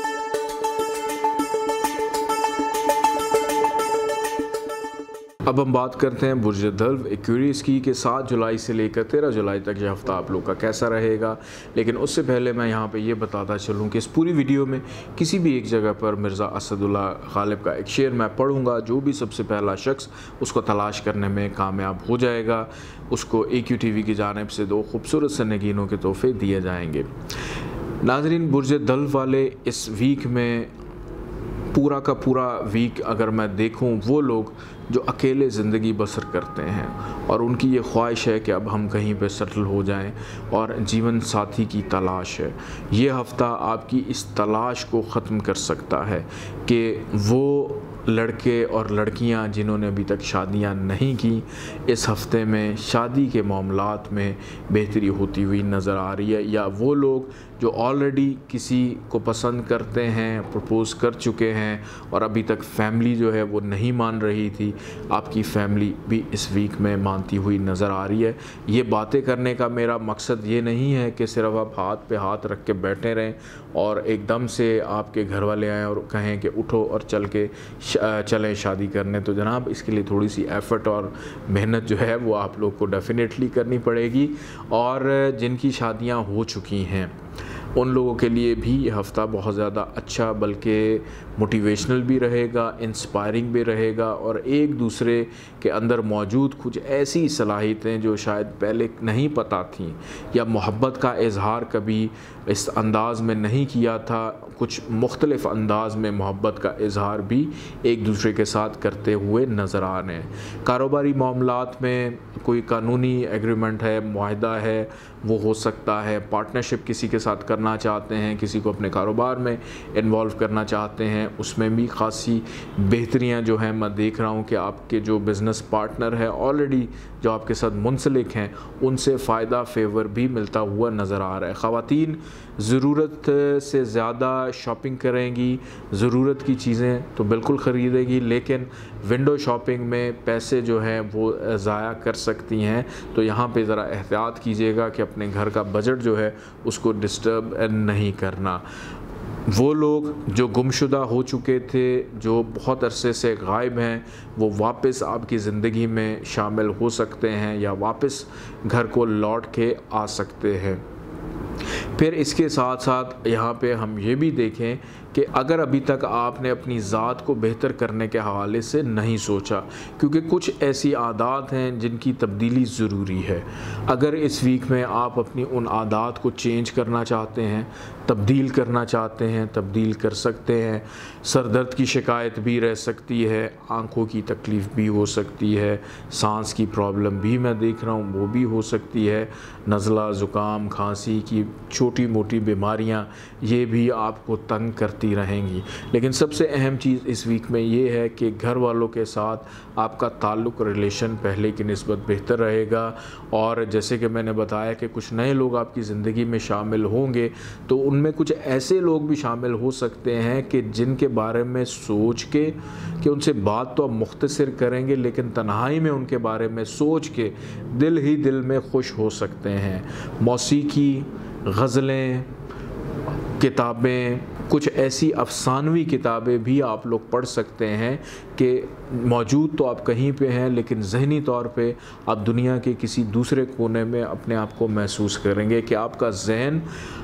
अब हम बात करते हैं बुर्ज दल्व एक्वेरियस की कि 7 जुलाई से लेकर 13 जुलाई तक ये हफ़्ता आप लोग का कैसा रहेगा। लेकिन उससे पहले मैं यहाँ पे ये बताता चलूँ कि इस पूरी वीडियो में किसी भी एक जगह पर मिर्ज़ा असदुल्ला गालिब का एक शेर मैं पढ़ूँगा। जो भी सबसे पहला शख्स उसको तलाश करने में कामयाब हो जाएगा उसको AQTV की जानिब से 2 खूबसूरत से नगीनों के तोहफे दिए जाएंगे। नाज़रीन, बुर्ज दल्व वाले इस वीक में पूरा का पूरा वीक अगर मैं देखूं, वो लोग जो अकेले ज़िंदगी बसर करते हैं और उनकी ये ख्वाहिश है कि अब हम कहीं पे सेटल हो जाएं और जीवन साथी की तलाश है, ये हफ़्ता आपकी इस तलाश को ख़त्म कर सकता है कि वो लड़के और लड़कियां जिन्होंने अभी तक शादियां नहीं की, इस हफ़्ते में शादी के मामलात में बेहतरी होती हुई नज़र आ रही है। या वो लोग जो ऑलरेडी किसी को पसंद करते हैं, प्रपोज़ कर चुके हैं और अभी तक फैमिली जो है वो नहीं मान रही थी, आपकी फैमिली भी इस वीक में मानती हुई नज़र आ रही है। ये बातें करने का मेरा मकसद ये नहीं है कि सिर्फ आप हाथ पे हाथ रख के बैठे रहें और एकदम से आपके घर वाले आएँ और कहें कि उठो और चलें शादी करने। तो जनाब, इसके लिए थोड़ी सी एफ़र्ट और मेहनत जो है वो आप लोग को डेफिनेटली करनी पड़ेगी। और जिनकी शादियां हो चुकी हैं उन लोगों के लिए भी ये हफ़्ता बहुत ज़्यादा अच्छा बल्कि मोटिवेशनल भी रहेगा, इंस्पायरिंग भी रहेगा और एक दूसरे के अंदर मौजूद कुछ ऐसी सलाहियतें जो शायद पहले नहीं पता थीं या मोहब्बत का इज़हार कभी इस अंदाज़ में नहीं किया था, कुछ मुख्तलिफ़ अंदाज़ में मोहब्बत का इज़हार भी एक दूसरे के साथ करते हुए नज़र आ रहे हैं। कारोबारी मामलात में कोई कानूनी एग्रीमेंट है, मुआहदा है, वो हो सकता है। पार्टनरशिप किसी के साथ करना चाहते हैं, किसी को अपने कारोबार में इन्वॉल्व करना चाहते हैं, उसमें भी ख़ासी बेहतरियाँ जो हैं मैं देख रहा हूँ कि आपके जो बिज़नेस पार्टनर है ऑलरेडी जो आपके साथ मुंसलिक हैं उनसे फ़ायदा फेवर भी मिलता हुआ नज़र आ रहा है। ख़वातीन ज़रूरत से ज़्यादा शॉपिंग करेंगी, ज़रूरत की चीज़ें तो बिल्कुल ख़रीदेगी, लेकिन विंडो शॉपिंग में पैसे जो हैं वो ज़ाया कर सकती हैं। तो यहाँ पे ज़रा एहतियात कीजिएगा कि अपने घर का बजट जो है उसको डिस्टर्ब नहीं करना। वो लोग जो गुमशुदा हो चुके थे, जो बहुत अरसे से गायब हैं, वो वापस आपकी ज़िंदगी में शामिल हो सकते हैं या वापस घर को लौट के आ सकते हैं। फिर इसके साथ साथ यहाँ पे हम ये भी देखें कि अगर अभी तक आपने अपनी ज़ात को बेहतर करने के हवाले से नहीं सोचा, क्योंकि कुछ ऐसी आदत हैं जिनकी तब्दीली ज़रूरी है। अगर इस वीक में आप अपनी उन आदत को चेंज करना चाहते हैं, तब्दील करना चाहते हैं, तब्दील कर सकते हैं। सर दर्द की शिकायत भी रह सकती है, आँखों की तकलीफ़ भी हो सकती है, सांस की प्रॉब्लम भी मैं देख रहा हूँ वो भी हो सकती है, नज़ला, ज़ुकाम, खांसी की छोटी मोटी बीमारियाँ ये भी आपको तंग करती रहेंगी। लेकिन सबसे अहम चीज़ इस वीक में ये है कि घर वालों के साथ आपका ताल्लुक़, रिलेशन पहले की निस्बत बेहतर रहेगा। और जैसे कि मैंने बताया कि कुछ नए लोग आपकी ज़िंदगी में शामिल होंगे, तो उनमें कुछ ऐसे लोग भी शामिल हो सकते हैं कि जिनके बारे में सोच के कि उनसे बात तो आप मुख्तसर करेंगे, लेकिन तन्हाई में उनके बारे में सोच के दिल ही दिल में खुश हो सकते हैं। मौसीकी, गज़लें, किताबें, कुछ ऐसी अफसानवी किताबें भी आप लोग पढ़ सकते हैं कि मौजूद तो आप कहीं पे हैं, लेकिन ज़हनी तौर पे आप दुनिया के किसी दूसरे कोने में अपने आप को महसूस करेंगे कि आपका जहन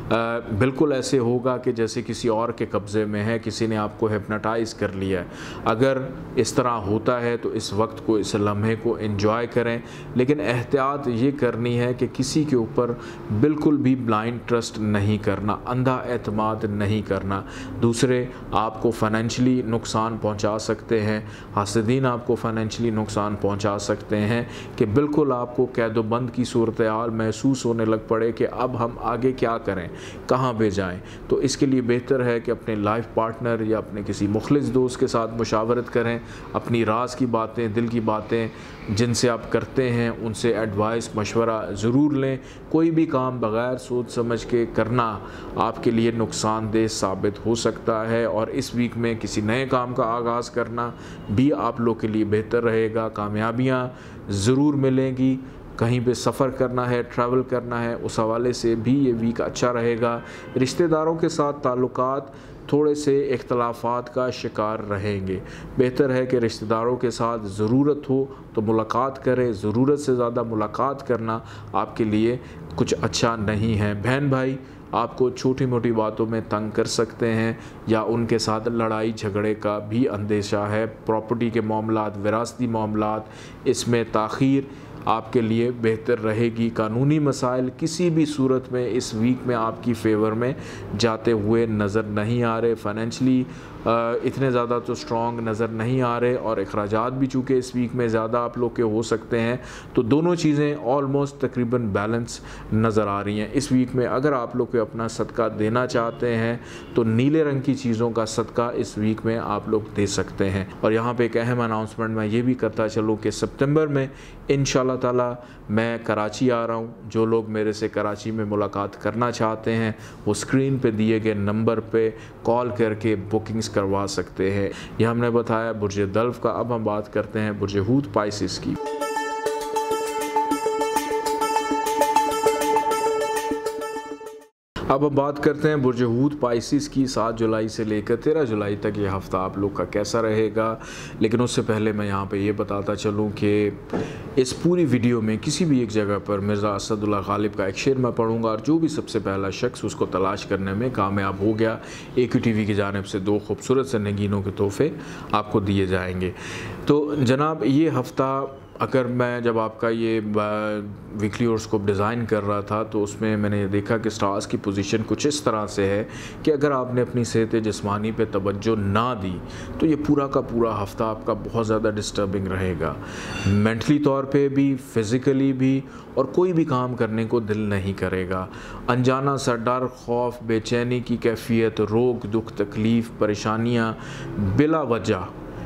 बिल्कुल ऐसे होगा कि जैसे किसी और के कब्ज़े में है, किसी ने आपको हिप्नोटाइज़ कर लिया है। अगर इस तरह होता है तो इस वक्त को, इस लम्हे को एंजॉय करें, लेकिन एहतियात ये करनी है कि किसी के ऊपर बिल्कुल भी ब्लाइंड ट्रस्ट नहीं करना, अंधा एतमाद नहीं करना। दूसरे आपको फ़ाइनेंशियली नुकसान पहुंचा सकते हैं, हासिदीन आपको फ़ाइनेंशियली नुकसान पहुंचा सकते हैं कि बिल्कुल आपको कैदोबंद की सूरत हाल महसूस होने लग पड़े कि अब हम आगे क्या करें, कहाँ पे जाएं। तो इसके लिए बेहतर है कि अपने लाइफ पार्टनर या अपने किसी मुखलिस दोस्त के साथ मुशावरत करें, अपनी राज की बातें, दिल की बातें जिनसे आप करते हैं उनसे एडवाइस, मशवरा ज़रूर लें। कोई भी काम बग़ैर सोच समझ के करना आपके लिए नुकसानदेह साबित हो सकता है, और इस वीक में किसी नए काम का आगाज़ करना भी आप लोग के लिए बेहतर रहेगा। कामयाबियाँ ज़रूर मिलेंगी। कहीं पे सफ़र करना है, ट्रैवल करना है, उस हवाले से भी ये वीक अच्छा रहेगा। रिश्तेदारों के साथ ताल्लुकात थोड़े से इख्तलाफात का शिकार रहेंगे। बेहतर है कि रिश्तेदारों के साथ ज़रूरत हो तो मुलाकात करें, ज़रूरत से ज़्यादा मुलाकात करना आपके लिए कुछ अच्छा नहीं है। बहन भाई आपको छोटी मोटी बातों में तंग कर सकते हैं या उनके साथ लड़ाई झगड़े का भी अंदेशा है। प्रॉपर्टी के मामलात, विरासती मामलात, इसमें ताख़ीर आपके लिए बेहतर रहेगी। कानूनी मसाइल किसी भी सूरत में इस वीक में आपकी फ़ेवर में जाते हुए नज़र नहीं आ रहे। फ़ाइनेंशली इतने ज़्यादा तो स्ट्रॉन्ग नज़र नहीं आ रहे, और अखराजात भी चूँकि इस वीक में ज़्यादा आप लोग के हो सकते हैं, तो दोनों चीज़ें ऑलमोस्ट तकरीबन बैलेंस नज़र आ रही हैं। इस वीक में अगर आप लोग को अपना सदका देना चाहते हैं तो नीले रंग की चीज़ों का सदका इस वीक में आप लोग दे सकते हैं। और यहाँ पे एक अहम अनाउंसमेंट मैं ये भी करता चलूँ कि सितंबर में इंशाअल्लाह ताला मैं कराची आ रहा हूँ। जो लोग मेरे से कराची में मुलाकात करना चाहते हैं वो स्क्रीन पे दिए गए नंबर पे कॉल करके बुकिंग्स करवा सकते हैं। यह हमने बताया बुर्ज दल्फ का। अब हम बात करते हैं बुर्ज हूत पाइसिस की। अब हम बात करते हैं बुर्ज हूत पाइसिस की 7 जुलाई से लेकर 13 जुलाई तक ये हफ़्ता आप लोग का कैसा रहेगा। लेकिन उससे पहले मैं यहाँ पे ये बताता चलूँ कि इस पूरी वीडियो में किसी भी एक जगह पर मिर्ज़ा असदुल्ला गालिब का एक शेर मैं पढ़ूँगा और जो भी सबसे पहला शख्स उसको तलाश करने में कामयाब हो गया, AQTV की जानिब से 2 खूबसूरत से नगीनों के तोहफे आपको दिए जाएंगे। तो जनाब ये हफ़्ता अगर मैं जब आपका ये वीकली हॉरोस्कोप डिज़ाइन कर रहा था तो उसमें मैंने देखा कि स्टार्स की पोजीशन कुछ इस तरह से है कि अगर आपने अपनी सेहत जिस्मानी पे तवज्जो ना दी तो ये पूरा का पूरा हफ़्ता आपका बहुत ज़्यादा डिस्टर्बिंग रहेगा, मेंटली तौर पे भी, फ़िज़िकली भी, और कोई भी काम करने को दिल नहीं करेगा। अनजाना सा डर, खौफ, बेचैनी की कैफियत, रोग, दुख, तकलीफ़, परेशानियाँ बिला वजह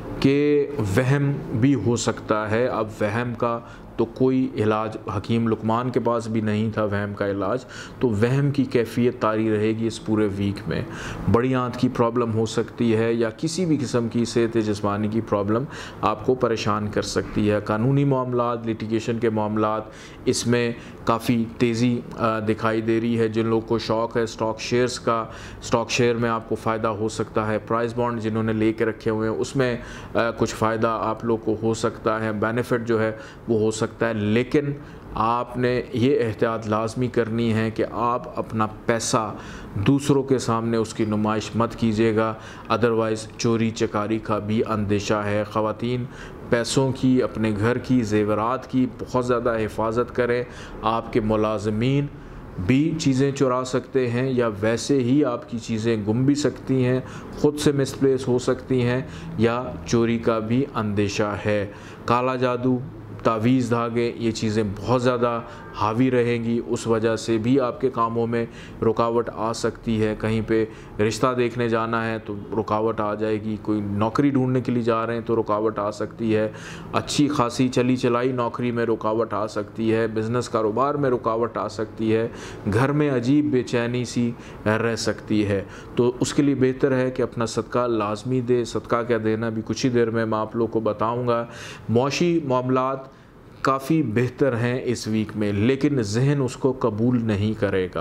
के वहम भी हो सकता है। अब वहम का तो कोई इलाज हकीम लुकमान के पास भी नहीं था वहम का इलाज, तो वहम की कैफियत तारी रहेगी इस पूरे वीक में। बड़ी आंत की प्रॉब्लम हो सकती है या किसी भी किस्म की सेहत जिस्मानी की प्रॉब्लम आपको परेशान कर सकती है। कानूनी मामलात, लिटिगेशन के मामलात, इसमें काफ़ी तेज़ी दिखाई दे रही है। जिन लोगों को शौक़ है स्टॉक शेयर्स का, स्टॉक शेयर में आपको फ़ायदा हो सकता है। प्राइस बॉन्ड जिन्होंने ले के रखे हुए हैं उसमें कुछ फ़ायदा आप लोग को हो सकता है, बेनिफिट जो है वो हो सकता है। लेकिन आपने ये एहतियात लाजमी करनी है कि आप अपना पैसा दूसरों के सामने उसकी नुमाइश मत कीजिएगा, अदरवाइज़ चोरी चकारी का भी अंदेशा है। ख़वातीन पैसों की, अपने घर की, ज़ेवरात की बहुत ज़्यादा हिफाजत करें। आपके मुलाज़मीन भी चीज़ें चुरा सकते हैं या वैसे ही आपकी चीज़ें गुम भी सकती हैं, ख़ुद से मिसप्लेस हो सकती हैं या चोरी का भी अंदेशा है। काला जादू, तावीज़, धागे, ये चीज़ें बहुत ज़्यादा हावी रहेंगी, उस वजह से भी आपके कामों में रुकावट आ सकती है। कहीं पे रिश्ता देखने जाना है तो रुकावट आ जाएगी, कोई नौकरी ढूंढने के लिए जा रहे हैं तो रुकावट आ सकती है, अच्छी खासी चली चलाई नौकरी में रुकावट आ सकती है, बिज़नेस कारोबार में रुकावट आ सकती है, घर में अजीब बेचैनी सी रह सकती है। तो उसके लिए बेहतर है कि अपना सदका लाजमी दे। सदका क्या देना भी कुछ ही देर में मैं आप लोग को बताऊँगा। मौशी मामलात काफ़ी बेहतर हैं इस वीक में, लेकिन जहन उसको कबूल नहीं करेगा।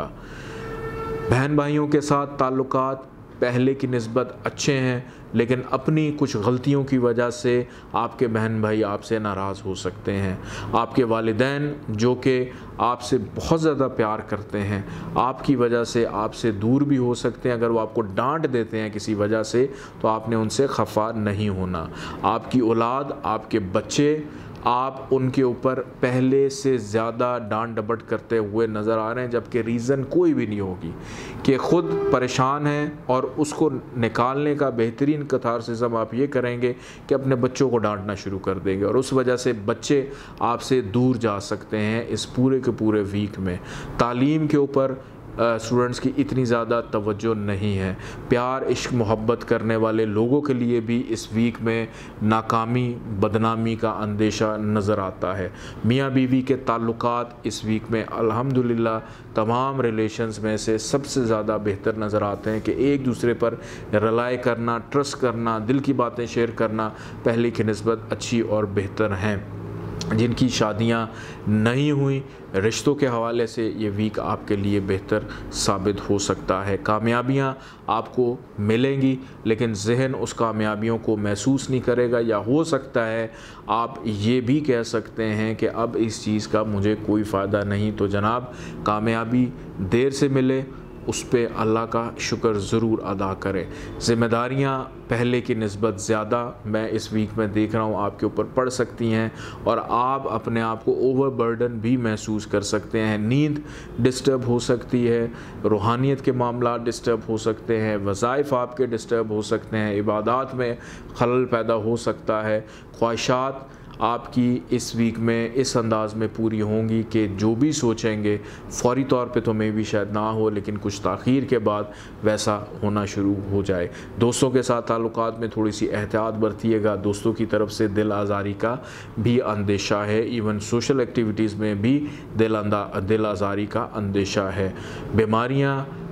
बहन भाइयों के साथ ताल्लुकात पहले की निस्बत अच्छे हैं, लेकिन अपनी कुछ गलतियों की वजह से आपके बहन भाई आपसे नाराज़ हो सकते हैं। आपके वालिदैन जो कि आपसे बहुत ज़्यादा प्यार करते हैं, आपकी वजह से आपसे दूर भी हो सकते हैं। अगर वो आपको डांट देते हैं किसी वजह से तो आपने उनसे खफा नहीं होना। आपकी औलाद, आपके बच्चे, आप उनके ऊपर पहले से ज़्यादा डांट डपट करते हुए नज़र आ रहे हैं, जबकि रीज़न कोई भी नहीं होगी कि ख़ुद परेशान हैं और उसको निकालने का बेहतरीन कैथारसिज्म आप ये करेंगे कि अपने बच्चों को डांटना शुरू कर देंगे और उस वजह से बच्चे आपसे दूर जा सकते हैं इस पूरे के पूरे वीक में। तालीम के ऊपर स्टूडेंट्स की इतनी ज़्यादा तवज्जो नहीं है। प्यार, इश्क, मोहब्बत करने वाले लोगों के लिए भी इस वीक में नाकामी, बदनामी का अंदेशा नज़र आता है। मियाँ बीवी के ताल्लुकात इस वीक में अल्हम्दुलिल्लाह तमाम रिलेशंस में से सबसे ज़्यादा बेहतर नज़र आते हैं कि एक दूसरे पर रिलाय करना, ट्रस्ट करना, दिल की बातें शेयर करना पहले की निस्बत अच्छी और बेहतर हैं। जिनकी शादियां नहीं हुई, रिश्तों के हवाले से ये वीक आपके लिए बेहतर साबित हो सकता है। कामयाबियां आपको मिलेंगी, लेकिन जहन उस कामयाबियों को महसूस नहीं करेगा, या हो सकता है आप ये भी कह सकते हैं कि अब इस चीज़ का मुझे कोई फ़ायदा नहीं। तो जनाब, कामयाबी देर से मिले उस पर अल्लाह का शुक्र ज़रूर अदा करें। ज़िम्मेदारियाँ पहले की निस्बत ज़्यादा मैं इस वीक में देख रहा हूँ आपके ऊपर पड़ सकती हैं और आप अपने आप को ओवरबर्डन भी महसूस कर सकते हैं। नींद डिस्टर्ब हो सकती है, रूहानियत के मामला डिस्टर्ब हो सकते हैं, वज़ाइफ आपके डिस्टर्ब हो सकते हैं, इबादत में खलल पैदा हो सकता है। ख्वाहिशात आपकी इस वीक में इस अंदाज़ में पूरी होंगी कि जो भी सोचेंगे फ़ौरी तौर पे तो मे भी शायद ना हो, लेकिन कुछ ताख़ीर के बाद वैसा होना शुरू हो जाए। दोस्तों के साथ ताल्लुकात में थोड़ी सी एहतियात बरतिएगा। दोस्तों की तरफ से दिल आज़ारी का भी अंदेशा है। इवन सोशल एक्टिविटीज़ में भी दिल आज़ारी का अंदेशा है। बीमारियाँ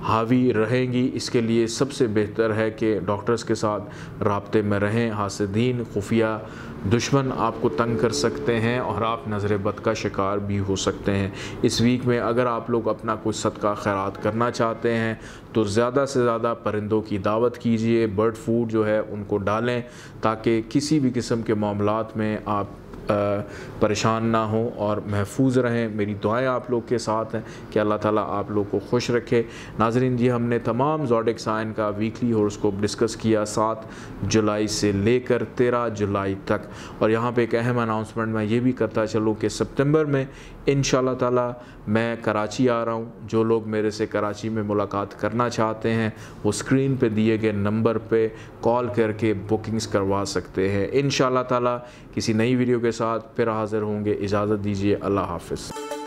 हावी रहेंगी। इसके लिए सबसे बेहतर है कि डॉक्टर्स के साथ राब्ते में रहें। हासिदीन, खुफिया दुश्मन आपको तंग कर सकते हैं और आप नज़र बद का शिकार भी हो सकते हैं। इस वीक में अगर आप लोग अपना कुछ सदका खैरात करना चाहते हैं तो ज़्यादा से ज़्यादा परिंदों की दावत कीजिए, बर्ड फूड जो है उनको डालें, ताकि किसी भी किस्म के मामलात में आप परेशान ना हो और महफूज रहें। मेरी दुआएं आप लोग के साथ हैं कि अल्लाह ताला आप लोग को खुश रखे। नाज़रीन जी, हमने तमाम ज़ोडिक साइन का वीकली हॉरोस्कोप डिस्कस किया 7 जुलाई से लेकर 13 जुलाई तक। और यहाँ पे एक अहम अनाउंसमेंट मैं ये भी करता चलूँ कि सितंबर में इंशाल्लाह ताला मैं कराची आ रहा हूँ। जो लोग मेरे से कराची में मुलाकात करना चाहते हैं वो स्क्रीन पे दिए गए नंबर पे कॉल करके बुकिंग्स करवा सकते हैं। इंशाल्लाह ताला किसी नई वीडियो के साथ फिर हाज़िर होंगे। इजाज़त दीजिए। अल्लाह हाफ़िज़।